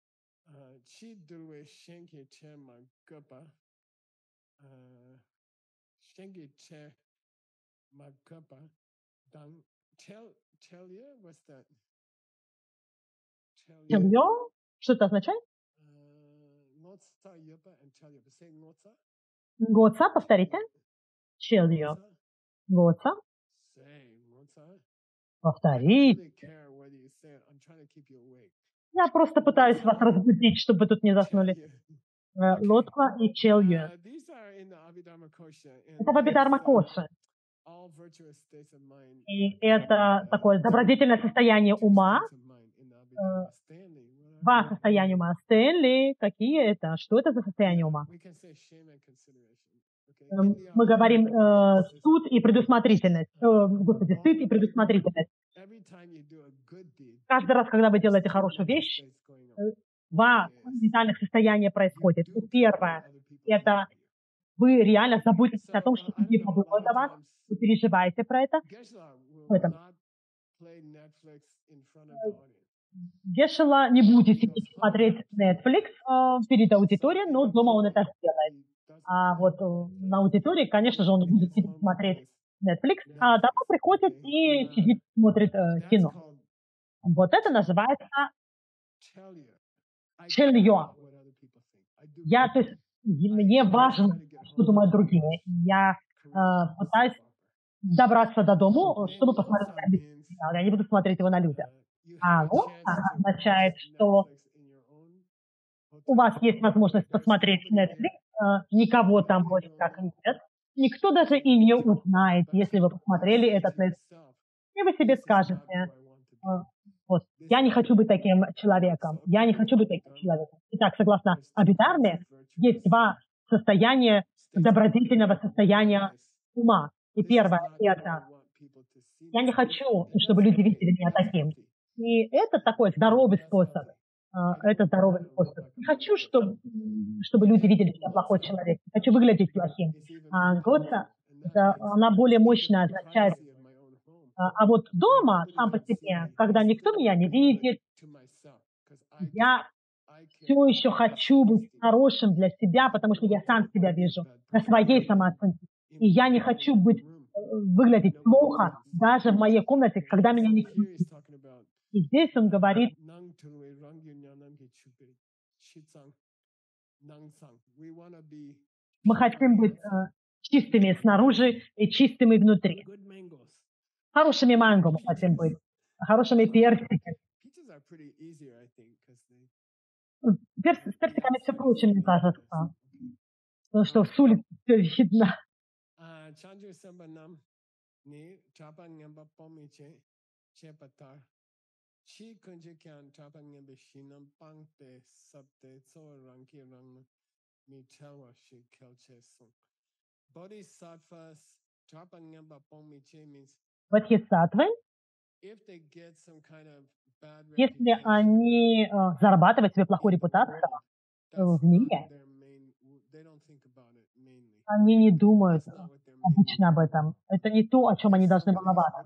[SPEAKER 2] Чельё? Что это означает? Гоца, повторите. Чельё. Гоца. Повторите. Я просто пытаюсь вас разбудить, чтобы вы тут не заснули. Лотва и Чельё. Это в Абхидharma-коше. И это такое добродетельное состояние ума. Два состояния ума. Стэнли, какие это? Что это за состояние ума? Мы говорим суд и предусмотрительность. Господи, стыд и предусмотрительность. Каждый раз, когда вы делаете хорошую вещь, два фундаментальных состояния происходит. Первое – это вы реально заботитесь о том, что люди подумают о вас, вы переживаете про это. Гешела не будет смотреть Netflix перед аудиторией, но дома он это сделает. А вот на аудитории, конечно же, он не будет смотреть Netflix, а домой приходит и сидит, смотрит кино. Вот это называется чельё. То есть, мне важно, что думают другие. Я пытаюсь добраться до дома, чтобы посмотреть сериал. Я не буду смотреть его на людях. А вот означает, что у вас есть возможность посмотреть Netflix, никого там вроде как нет. Никто даже и не узнает, если вы посмотрели этот Netflix. И вы себе скажете, вот, я не хочу быть таким человеком, я не хочу быть таким человеком. Итак, согласно Абхидharме, есть два состояния добродетельного состояния ума. И первое – это я не хочу, чтобы люди видели меня таким. И это такой здоровый способ. Это здоровый способ. Не хочу, чтобы люди видели, что я плохой человек. Не хочу выглядеть плохим. Гоца, она более мощно означает. А вот дома, сам по себе, когда никто меня не видит, я все еще хочу быть хорошим для себя, потому что я сам себя вижу, на своей самооценке. И я не хочу выглядеть плохо даже в моей комнате, когда меня никто не видит. И здесь он говорит, мы хотим быть чистыми снаружи и чистыми внутри. Хорошими манго мы хотим быть, хорошими персиками. С персиками все проще, мне кажется. Потому что с улицы все видно. Бодхисаттвы, если они зарабатывают себе плохую репутацию в мире, они не думают обычно об этом. Это не то, о чем они должны волноваться.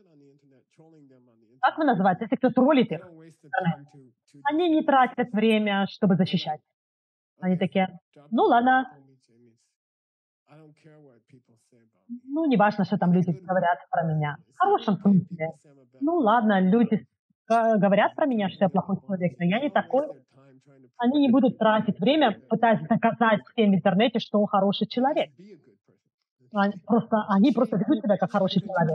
[SPEAKER 2] Как вы называете? Если кто троллит их, они не тратят время, чтобы защищать. Они такие, ну ладно. Ну, не важно, что там люди говорят про меня. В хорошем смысле. Ну, ладно, люди говорят про меня, что я плохой человек, но я не такой. Они не будут тратить время, пытаясь доказать всем в интернете, что он хороший человек. Они просто ведут себя как хороший человек.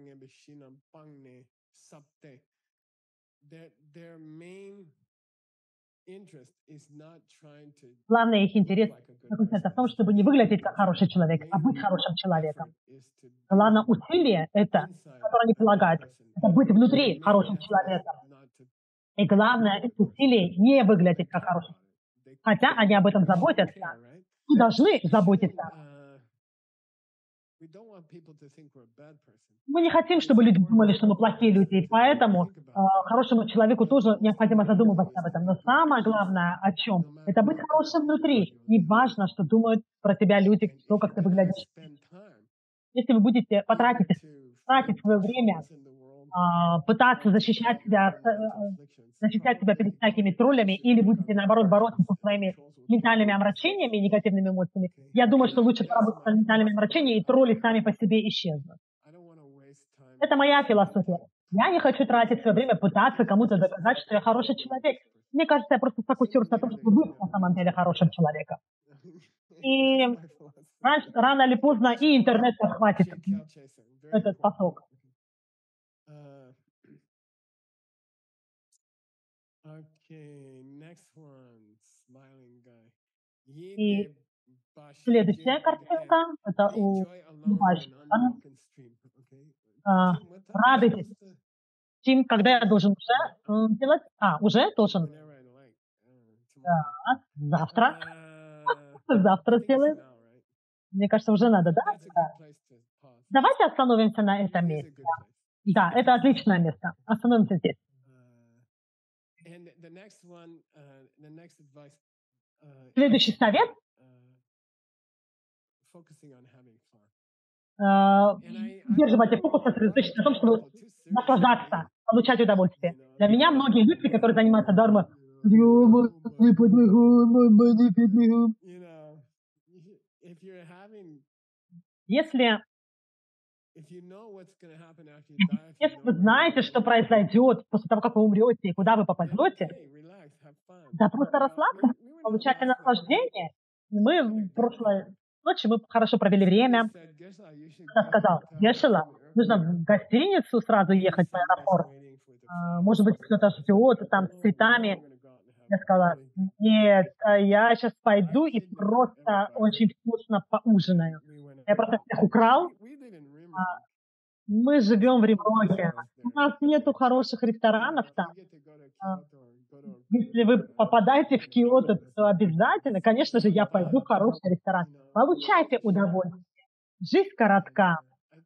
[SPEAKER 2] Главный их интерес заключается в том, чтобы не выглядеть как хороший человек, а быть хорошим человеком. Главное усилие, которое они прилагают, это быть внутри хорошим человеком. И главное, это усилие не выглядеть как хороший человек. Хотя они об этом заботятся и должны заботиться. Мы не хотим, чтобы люди думали, что мы плохие люди, и поэтому хорошему человеку тоже необходимо задумываться об этом. Но самое главное, о чем? Это быть хорошим внутри. Не важно, что думают про тебя люди, то, как ты выглядишь. Если вы будете тратить свое время пытаться защищать себя перед всякими троллями, или будете, наоборот, бороться со своими ментальными омрачениями и негативными эмоциями, я думаю, что лучше поработать с ментальными омрачениями, и тролли сами по себе исчезнут. Это моя философия. Я не хочу тратить свое время пытаться кому-то доказать, что я хороший человек. Мне кажется, я просто сфокусируюсь на том, что вы на самом деле хорошим человеком. И рано или поздно и интернет подхватит этот поток. И следующая картинка — это улыбающийся. Радуйтесь. Тим, когда я должен уже делать? Уже должен. Да, завтра. Завтра сделаем. Мне кажется, уже надо, да? Давайте остановимся на этом месте. Да, это отличное место. Остановимся здесь. Следующий совет. Удерживайте фокус, сосредоточиться на том, чтобы наслаждаться, получать удовольствие. Для меня многие люди, которые занимаются дармой, если вы знаете, что произойдет после того, как вы умрете и куда вы попадете, да просто расслабьтесь, получайте наслаждение. Мы в прошлой ночи хорошо провели время. Кто сказал, Гешела, нужно в гостиницу сразу ехать в аэропорт. Может быть, кто-то ждет там с цветами. Я сказала, нет, я сейчас пойду и просто очень вкусно поужинаю. Я просто всех украл. Мы живем в Римроке. У нас нету хороших ресторанов там. Если вы попадаете в Киото, то обязательно, конечно же, я пойду в хороший ресторан. Получайте удовольствие. Жизнь коротка.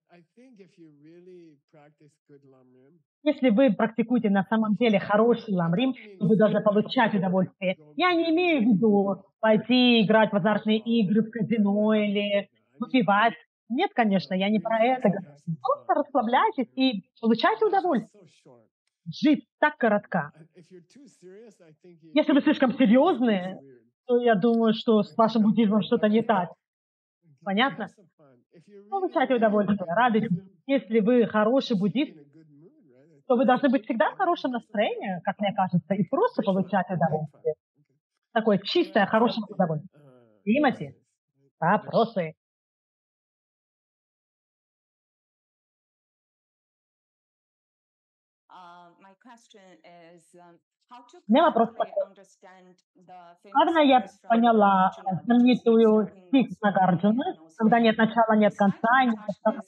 [SPEAKER 2] Если вы практикуете на самом деле хороший ламрим, то вы должны получать удовольствие. Я не имею в виду пойти играть в азартные игры в казино или выпивать. Нет, конечно, я не про это говорю. Просто расслабляйтесь и получайте удовольствие. Жизнь так коротка. Если вы слишком серьезные, то я думаю, что с вашим буддизмом что-то не так. Понятно? Получайте удовольствие, радуйтесь. Если вы хороший буддист, то вы должны быть всегда в хорошем настроении, как мне кажется, и просто получать удовольствие. Такое чистое, хорошее удовольствие. Тимати, вопросы? У меня вопрос такой. Как я поняла знаменитую стих Нагарджуны, когда нет начала, нет конца, нет конца.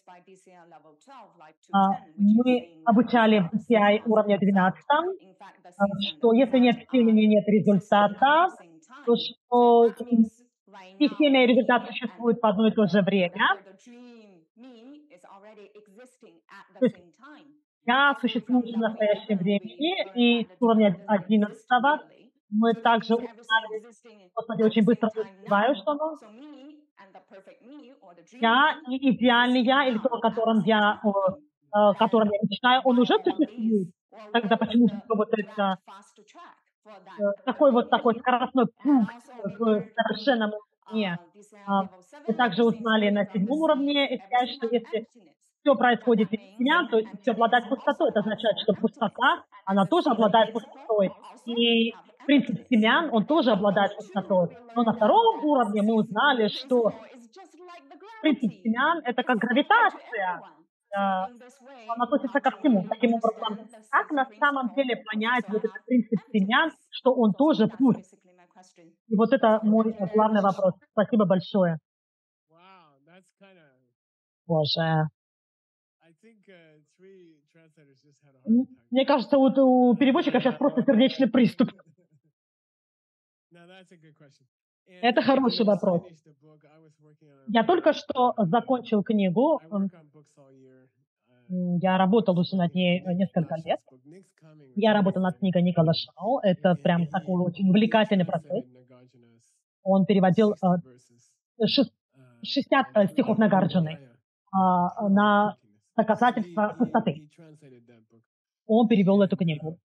[SPEAKER 2] Мы обучали в DCI уровня 12, что если нет стиля, нет результата, то что и семя и результат существуют в одно и то же время. То есть я существую в настоящем времени, и с уровня 11 мы также узнали, Господи, очень быстро узнаю, что оно. Я и идеальный я, или то, о котором я мечтаю, он уже существует. Тогда почему вот это такой скоростной пункт в совершенном уровне? Мы также узнали на 7 уровне, что если все происходит из меня, то все обладает пустотой. Это означает, что пустота, она тоже обладает пустотой. И принцип семян, он тоже обладает пустотой. Но на 2 уровне мы узнали, что принцип семян — это как гравитация. Он относится ко всему. Таким образом, как на самом деле понять вот этот принцип семян, что он тоже путь? И вот это мой главный вопрос. Спасибо большое. Боже. Мне кажется, у переводчика сейчас просто сердечный приступ. Это хороший вопрос. Я только что закончил книгу. Я работал уже над ней несколько лет. Я работал над книгой Никола Шау. Это прям такой очень увлекательный процесс. Он переводил 60 стихов Нагарджуны на доказательство пустоты. Он перевел эту книгу.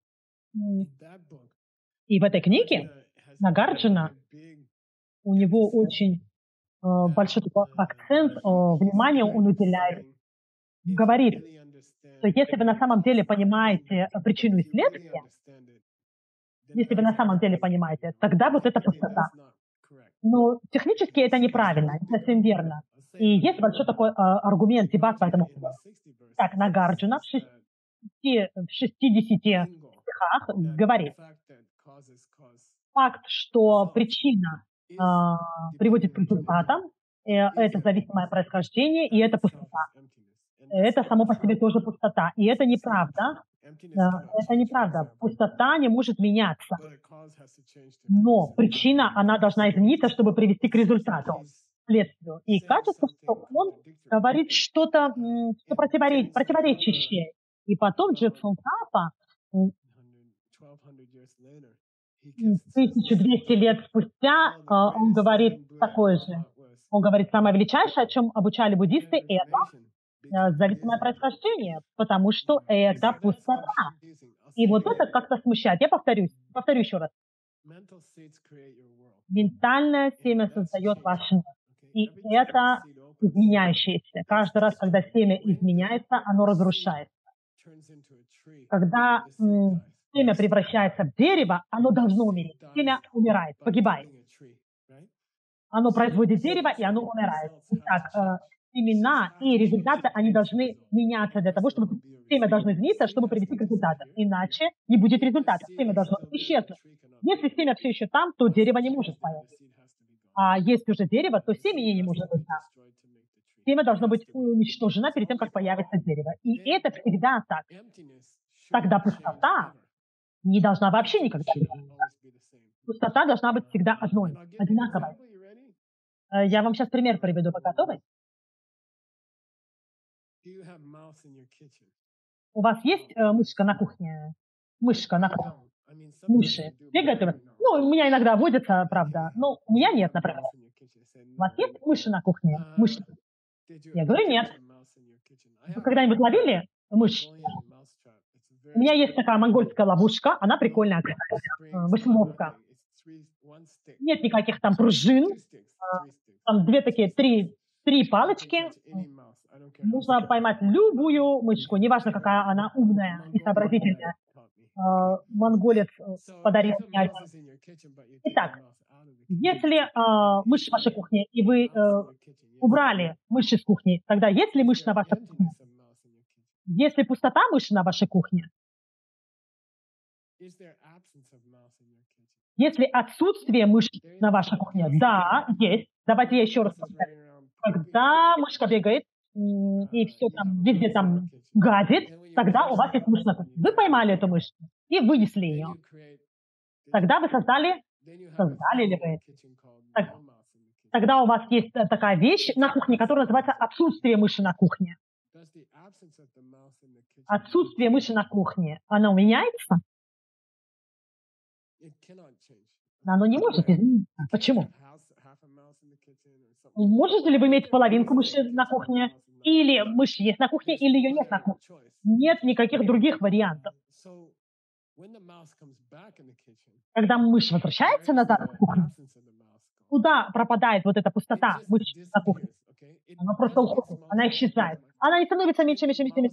[SPEAKER 2] И в этой книге Нагарджуна, у него очень большой такой акцент, внимание он уделяет, говорит, что если вы на самом деле понимаете причину и следствие, если вы на самом деле понимаете, тогда вот это пустота. Но технически это неправильно, не совсем верно. И есть большой такой аргумент, дебат по этому поводу. Так, Нагарджуна в 60 стихах говорит, факт, что причина приводит к результатам, это зависимое происхождение, и это пустота. Это само по себе тоже пустота. И это неправда. Это неправда. Пустота не может меняться. Но причина, она должна измениться, чтобы привести к результату, следствию. И кажется, что он говорит что-то, что противоречащее. И потом Джексон Капа 1200 лет спустя он говорит такое же. Он говорит, самое величайшее, о чем обучали буддисты, это зависимое происхождение, потому что это пустота. И вот это как-то смущает. Я повторю еще раз. Ментальное семя создает ваш мир. И это изменяющееся. Каждый раз, когда семя изменяется, оно разрушается. Когда семя превращается в дерево, оно должно умереть. Семя умирает, погибает. Оно производит дерево, и оно умирает. Итак, семена и результаты, они должны меняться для того, чтобы семя должно измениться, чтобы привести к результату. Иначе не будет результата. Семя должно исчезнуть. Если семя все еще там, то дерево не может появиться. А если уже дерево, то семени не может быть там. Семя должно быть уничтожено перед тем, как появится дерево. И это всегда так. Тогда пустота не должна вообще никогда быть. Пустота должна быть всегда одной, одинаковой. Я вам сейчас пример приведу. Вы готовы? У вас есть мышка на кухне? Мышка на кухне. Мыши. Бегают у вас? Ну, у меня иногда водятся, правда. Но у меня нет, например. У вас есть мыши на кухне? Мыши? Я говорю, нет. Вы когда-нибудь ловили мышь? У меня есть такая монгольская ловушка. Она прикольная. Мышеловка. Нет никаких там пружин. Там три палочки. Нужно поймать любую мышку, неважно, какая она умная и сообразительная. Монголец подарил мне один. Итак, если мышь в вашей кухне, и вы убрали мышь из кухни, тогда есть ли мышь на вашей кухне? Есть ли пустота мыши на вашей кухне? Есть ли отсутствие мыши на вашей кухне? Да, есть. Давайте я еще раз повторю. Когда мышка бегает, и все там, везде там гадит, тогда у вас есть мышь на кухне. Вы поймали эту мышь и вынесли ее. Тогда вы создали ли вы? Тогда у вас есть такая вещь на кухне, которая называется отсутствие мыши на кухне. Отсутствие мыши на кухне, оно меняется? Оно не может измениться. Почему? Можете ли вы иметь половинку мыши на кухне? Или мышь есть на кухне, или ее нет на кухне? Нет никаких других вариантов. Когда мышь возвращается назад на кухню, куда пропадает вот эта пустота мыши на кухне? Она просто уходит, она исчезает. Она не становится меньше.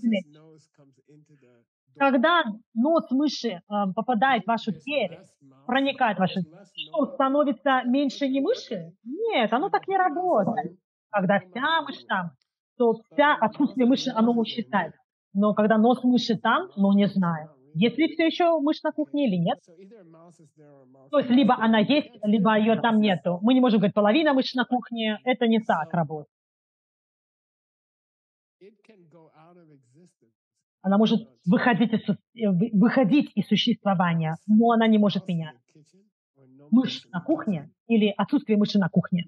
[SPEAKER 2] Когда нос мыши попадает в вашу дверь, проникает в вашу дверь, что, становится меньше не мыши? Нет, оно так не работает. Когда вся мышь там, то вся отсутствие мыши, оно исчезает. Но когда нос мыши там, ну не знаю. Есть ли все еще мышь на кухне или нет? То есть либо она есть, либо ее там нету. Мы не можем говорить, половина мыши на кухне. Это не так работает. Она может выходить из существования, но она не может менять. Мышь на кухне или отсутствие мыши на кухне.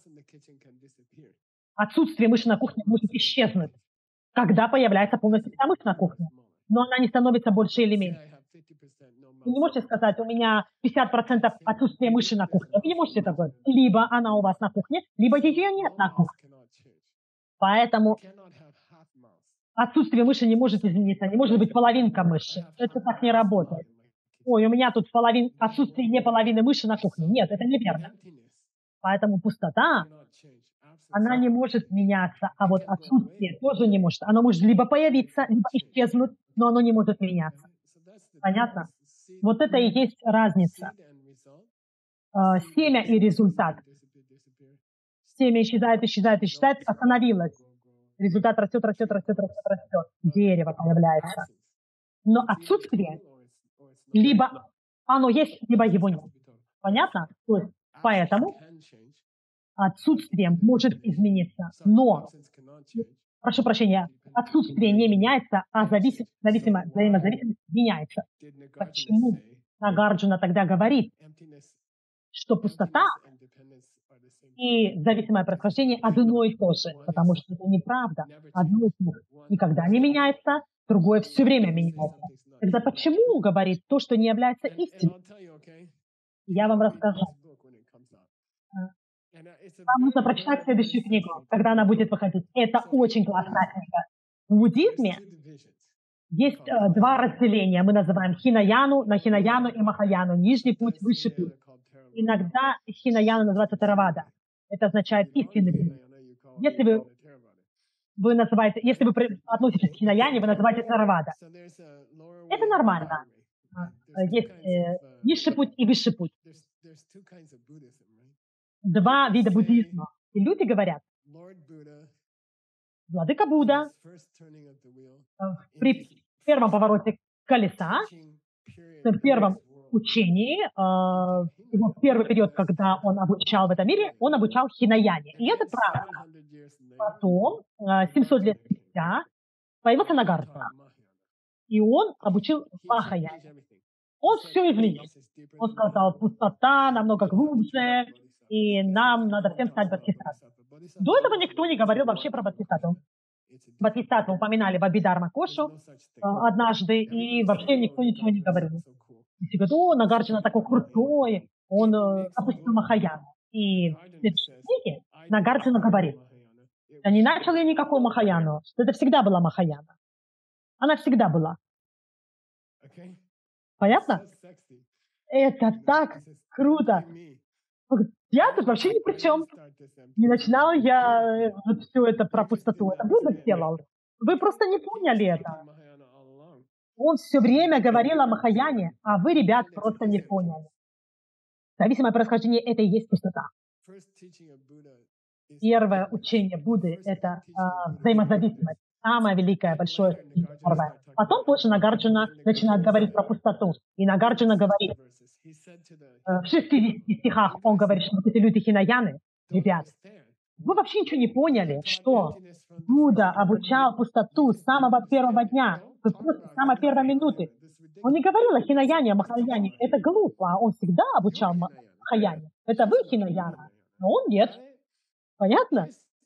[SPEAKER 2] Отсутствие мыши на кухне может исчезнуть, когда появляется полностью вся мышь на кухне. Но она не становится больше или меньше. Вы не можете сказать, у меня 50% отсутствия мыши на кухне. Вы не можете это говорить. Либо она у вас на кухне, либо ее нет на кухне. Поэтому отсутствие мыши не может измениться, не может быть половинка мыши. Это так не работает. Ой, у меня тут отсутствие не половины мыши на кухне. Нет, это неверно. Поэтому пустота, она не может меняться, а вот отсутствие тоже не может. Оно может либо появиться, либо исчезнуть, но оно не может меняться. Понятно? Вот это и есть разница. Семя и результат. Семя исчезает, исчезает, исчезает, остановилось. Результат растет, растет, растет, растет, растет. Дерево появляется. Но отсутствие, либо оно есть, либо его нет. Понятно? То есть, поэтому отсутствие может измениться, но, прошу прощения, отсутствие не меняется, а взаимозависимость меняется. Почему Нагарджуна тогда говорит, что пустота и зависимое происхождение одно и то же, потому что это неправда. Одно из них никогда не меняется, другое все время меняется. Тогда почему говорит то, что не является истиной? Я вам расскажу. Вам нужно прочитать следующую книгу, когда она будет выходить. Это очень классная книга. В буддизме есть два разделения. Мы называем хинаяну, на хинаяну и махаяну. Нижний путь, высший путь. Иногда хинаяна называется теравада. Это означает истинный путь. Если вы относитесь к хинаяне, вы называете теравада. Это нормально. Есть низший путь и высший путь. Два вида буддизма. И люди говорят, Владыка Будда при первом повороте колеса, в первом учении, его первый период, когда он обучал в этом мире, он обучал хинаяне. И это правда. Потом, 700 лет спустя, появился Нагарджуна. И он обучил махаяне. Он все изменил. Он сказал, пустота намного глубже, и нам надо всем стать бодхисаттвой. До этого никто не говорил вообще про бодхисаттву. Бодхисаттву упоминали в Абхидharma Кошу однажды, и вообще никто ничего не говорил. Все говорят, о, Нагарджуна такой крутой, он опустил Махаяну. И в следующей книге Нагарджуна говорит, да не начал я никакую Махаяну, что это всегда была Махаяна. Она всегда была. Понятно? Это так круто. Я тут вообще ни при чем. Не начинал я вот все это про пустоту. Это Будда сделал. Вы просто не поняли это. Он все время говорил о Махаяне, а вы, ребят, просто не поняли. Зависимое происхождение — это и есть пустота. Первое учение Будды — это взаимозависимость. Самое великое, большое, первое. Потом позже Нагарджуна начинает говорить про пустоту. И Нагарджуна говорит, в 60 стихах он говорит, что вот эти люди хинаяны, ребят, вы вообще ничего не поняли, что Будда обучал пустоту с самого первого дня, с самой первой минуты. Он не говорил о хинаяне, о махаяне. Это глупо. Он всегда обучал махаяне. Это вы хинаяна, но он нет. Понятно?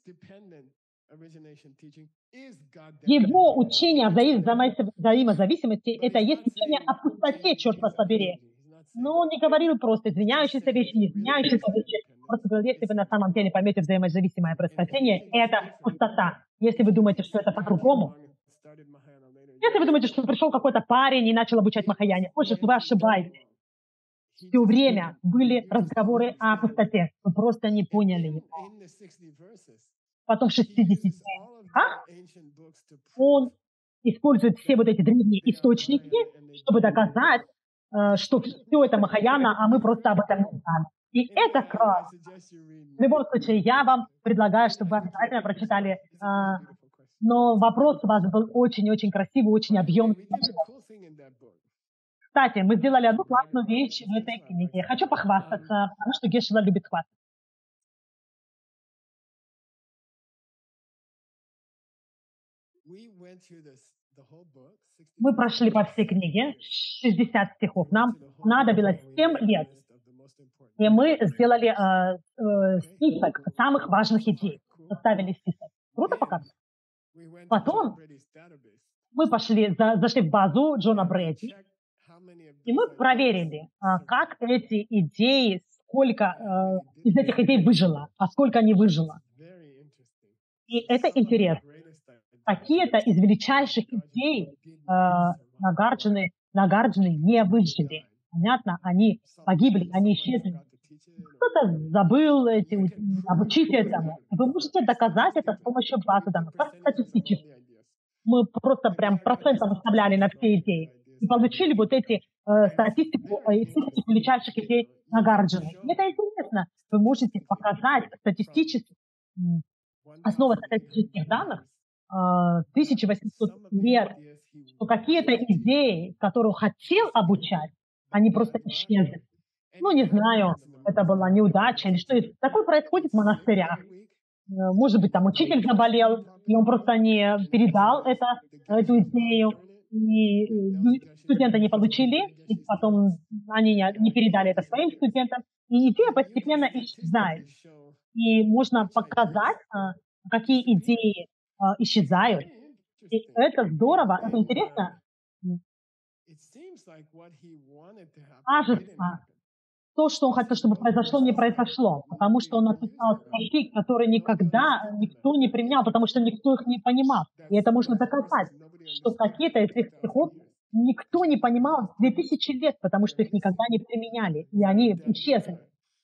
[SPEAKER 2] Его учение о взаимозависимости — это есть учение о пустоте, черт вас побери. Но он не говорил просто извиняющиеся вещи, не извиняющиеся вещи. Просто говорил, если вы на самом деле поймете взаимозависимое происхождение, это пустота. Если вы думаете, что это по-другому, если вы думаете, что пришел какой-то парень и начал обучать Махаяне, позже вы ошибаетесь. Все время были разговоры о пустоте. Вы просто не поняли его. Потом в 60 стихах он использует все вот эти древние источники, чтобы доказать, что все это Махаяна, а мы просто об этом не знали. И это классно. В любом случае, я вам предлагаю, чтобы вы обязательно прочитали. Но вопрос у вас был очень-очень красивый, очень объемный. Кстати, мы сделали одну классную вещь в этой книге. Хочу похвастаться, потому что Гешела любит хвастаться. Мы прошли по всей книге, 60 стихов. Нам понадобилось 7 лет. И мы сделали список самых важных идей. Составили список. Круто пока? Потом мы зашли в базу Джона Брэди, и мы проверили, как эти идеи, сколько из этих идей выжило, а сколько не выжило. И это интересно. какие-то из величайших идей Нагарджуны не выжили. Понятно? Они погибли, они исчезли. Кто-то забыл обучить этому. Вы можете доказать это с помощью базы данных, статистически. Мы просто прям процентом выставляли на все идеи и получили вот эти статистику всех этих величайших идей Нагарджуны. И это интересно. Вы можете показать статистически, основа статистических данных, 1800 лет, что какие-то идеи, которые хотел обучать, они просто исчезли. Ну, не знаю, это была неудача или что. Такое происходит в монастырях. Может быть, там учитель заболел, и он просто не передал эту идею, и студенты не получили, и потом они не передали это своим студентам, и идея постепенно исчезает. И можно показать, какие идеи исчезают. И это здорово, это интересно. Кажется, то, что он хотел, чтобы произошло, не произошло, потому что он написал стихи, которые никогда никто не применял, потому что никто их не понимал. И это можно доказать, что какие-то из этих стихов никто не понимал 2000 лет, потому что их никогда не применяли, и они исчезли.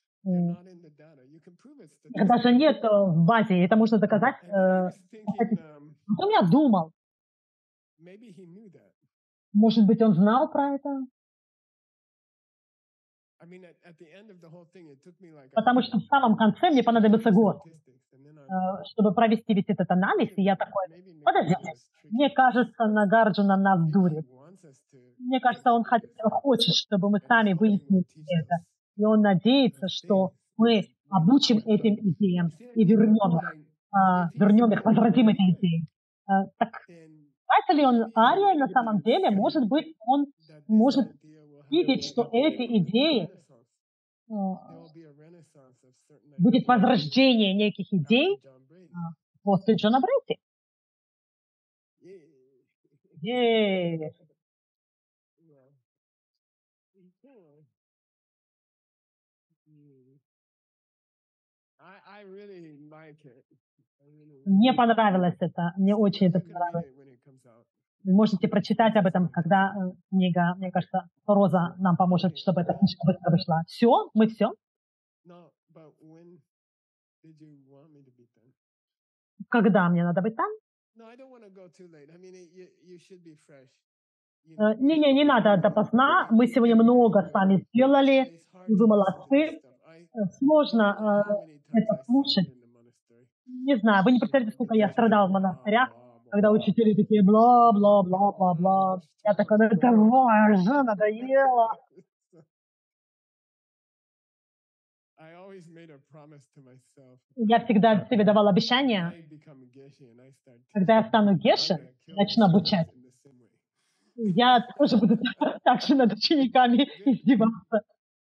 [SPEAKER 2] Их даже нет в базе, это можно доказать. Потом я думал, может быть, он знал про это? Потому что в самом конце мне понадобился год, чтобы провести весь этот анализ, и я такой, подождите, мне кажется, Нагарджуна нас дурит. Мне кажется, он хочет, чтобы мы сами выяснили это. И он надеется, что мы обучим этим идеям и вернем их, возродим эти идеи. Так, знаете ли он Ария на самом деле? Может быть, он может видеть, что эти идеи будет возрождение неких идей после Джона Бретти. Мне понравилось это, мне очень это понравилось. Вы можете прочитать об этом, когда книга, мне кажется, Роза нам поможет, чтобы эта книжка быстро вышла. Все? Мы все? Когда мне надо быть там? Не надо допоздна. Мы сегодня много с вами сделали. Вы молодцы. Сложно это слушать. Не знаю, вы не представляете, сколько я страдала в монастырях, когда учители такие бла-бла-бла-бла-бла. Я такая, ну давай уже, надоело. Я всегда себе давал обещание, когда я стану геше, начну обучать. Я тоже буду так же над учениками издеваться.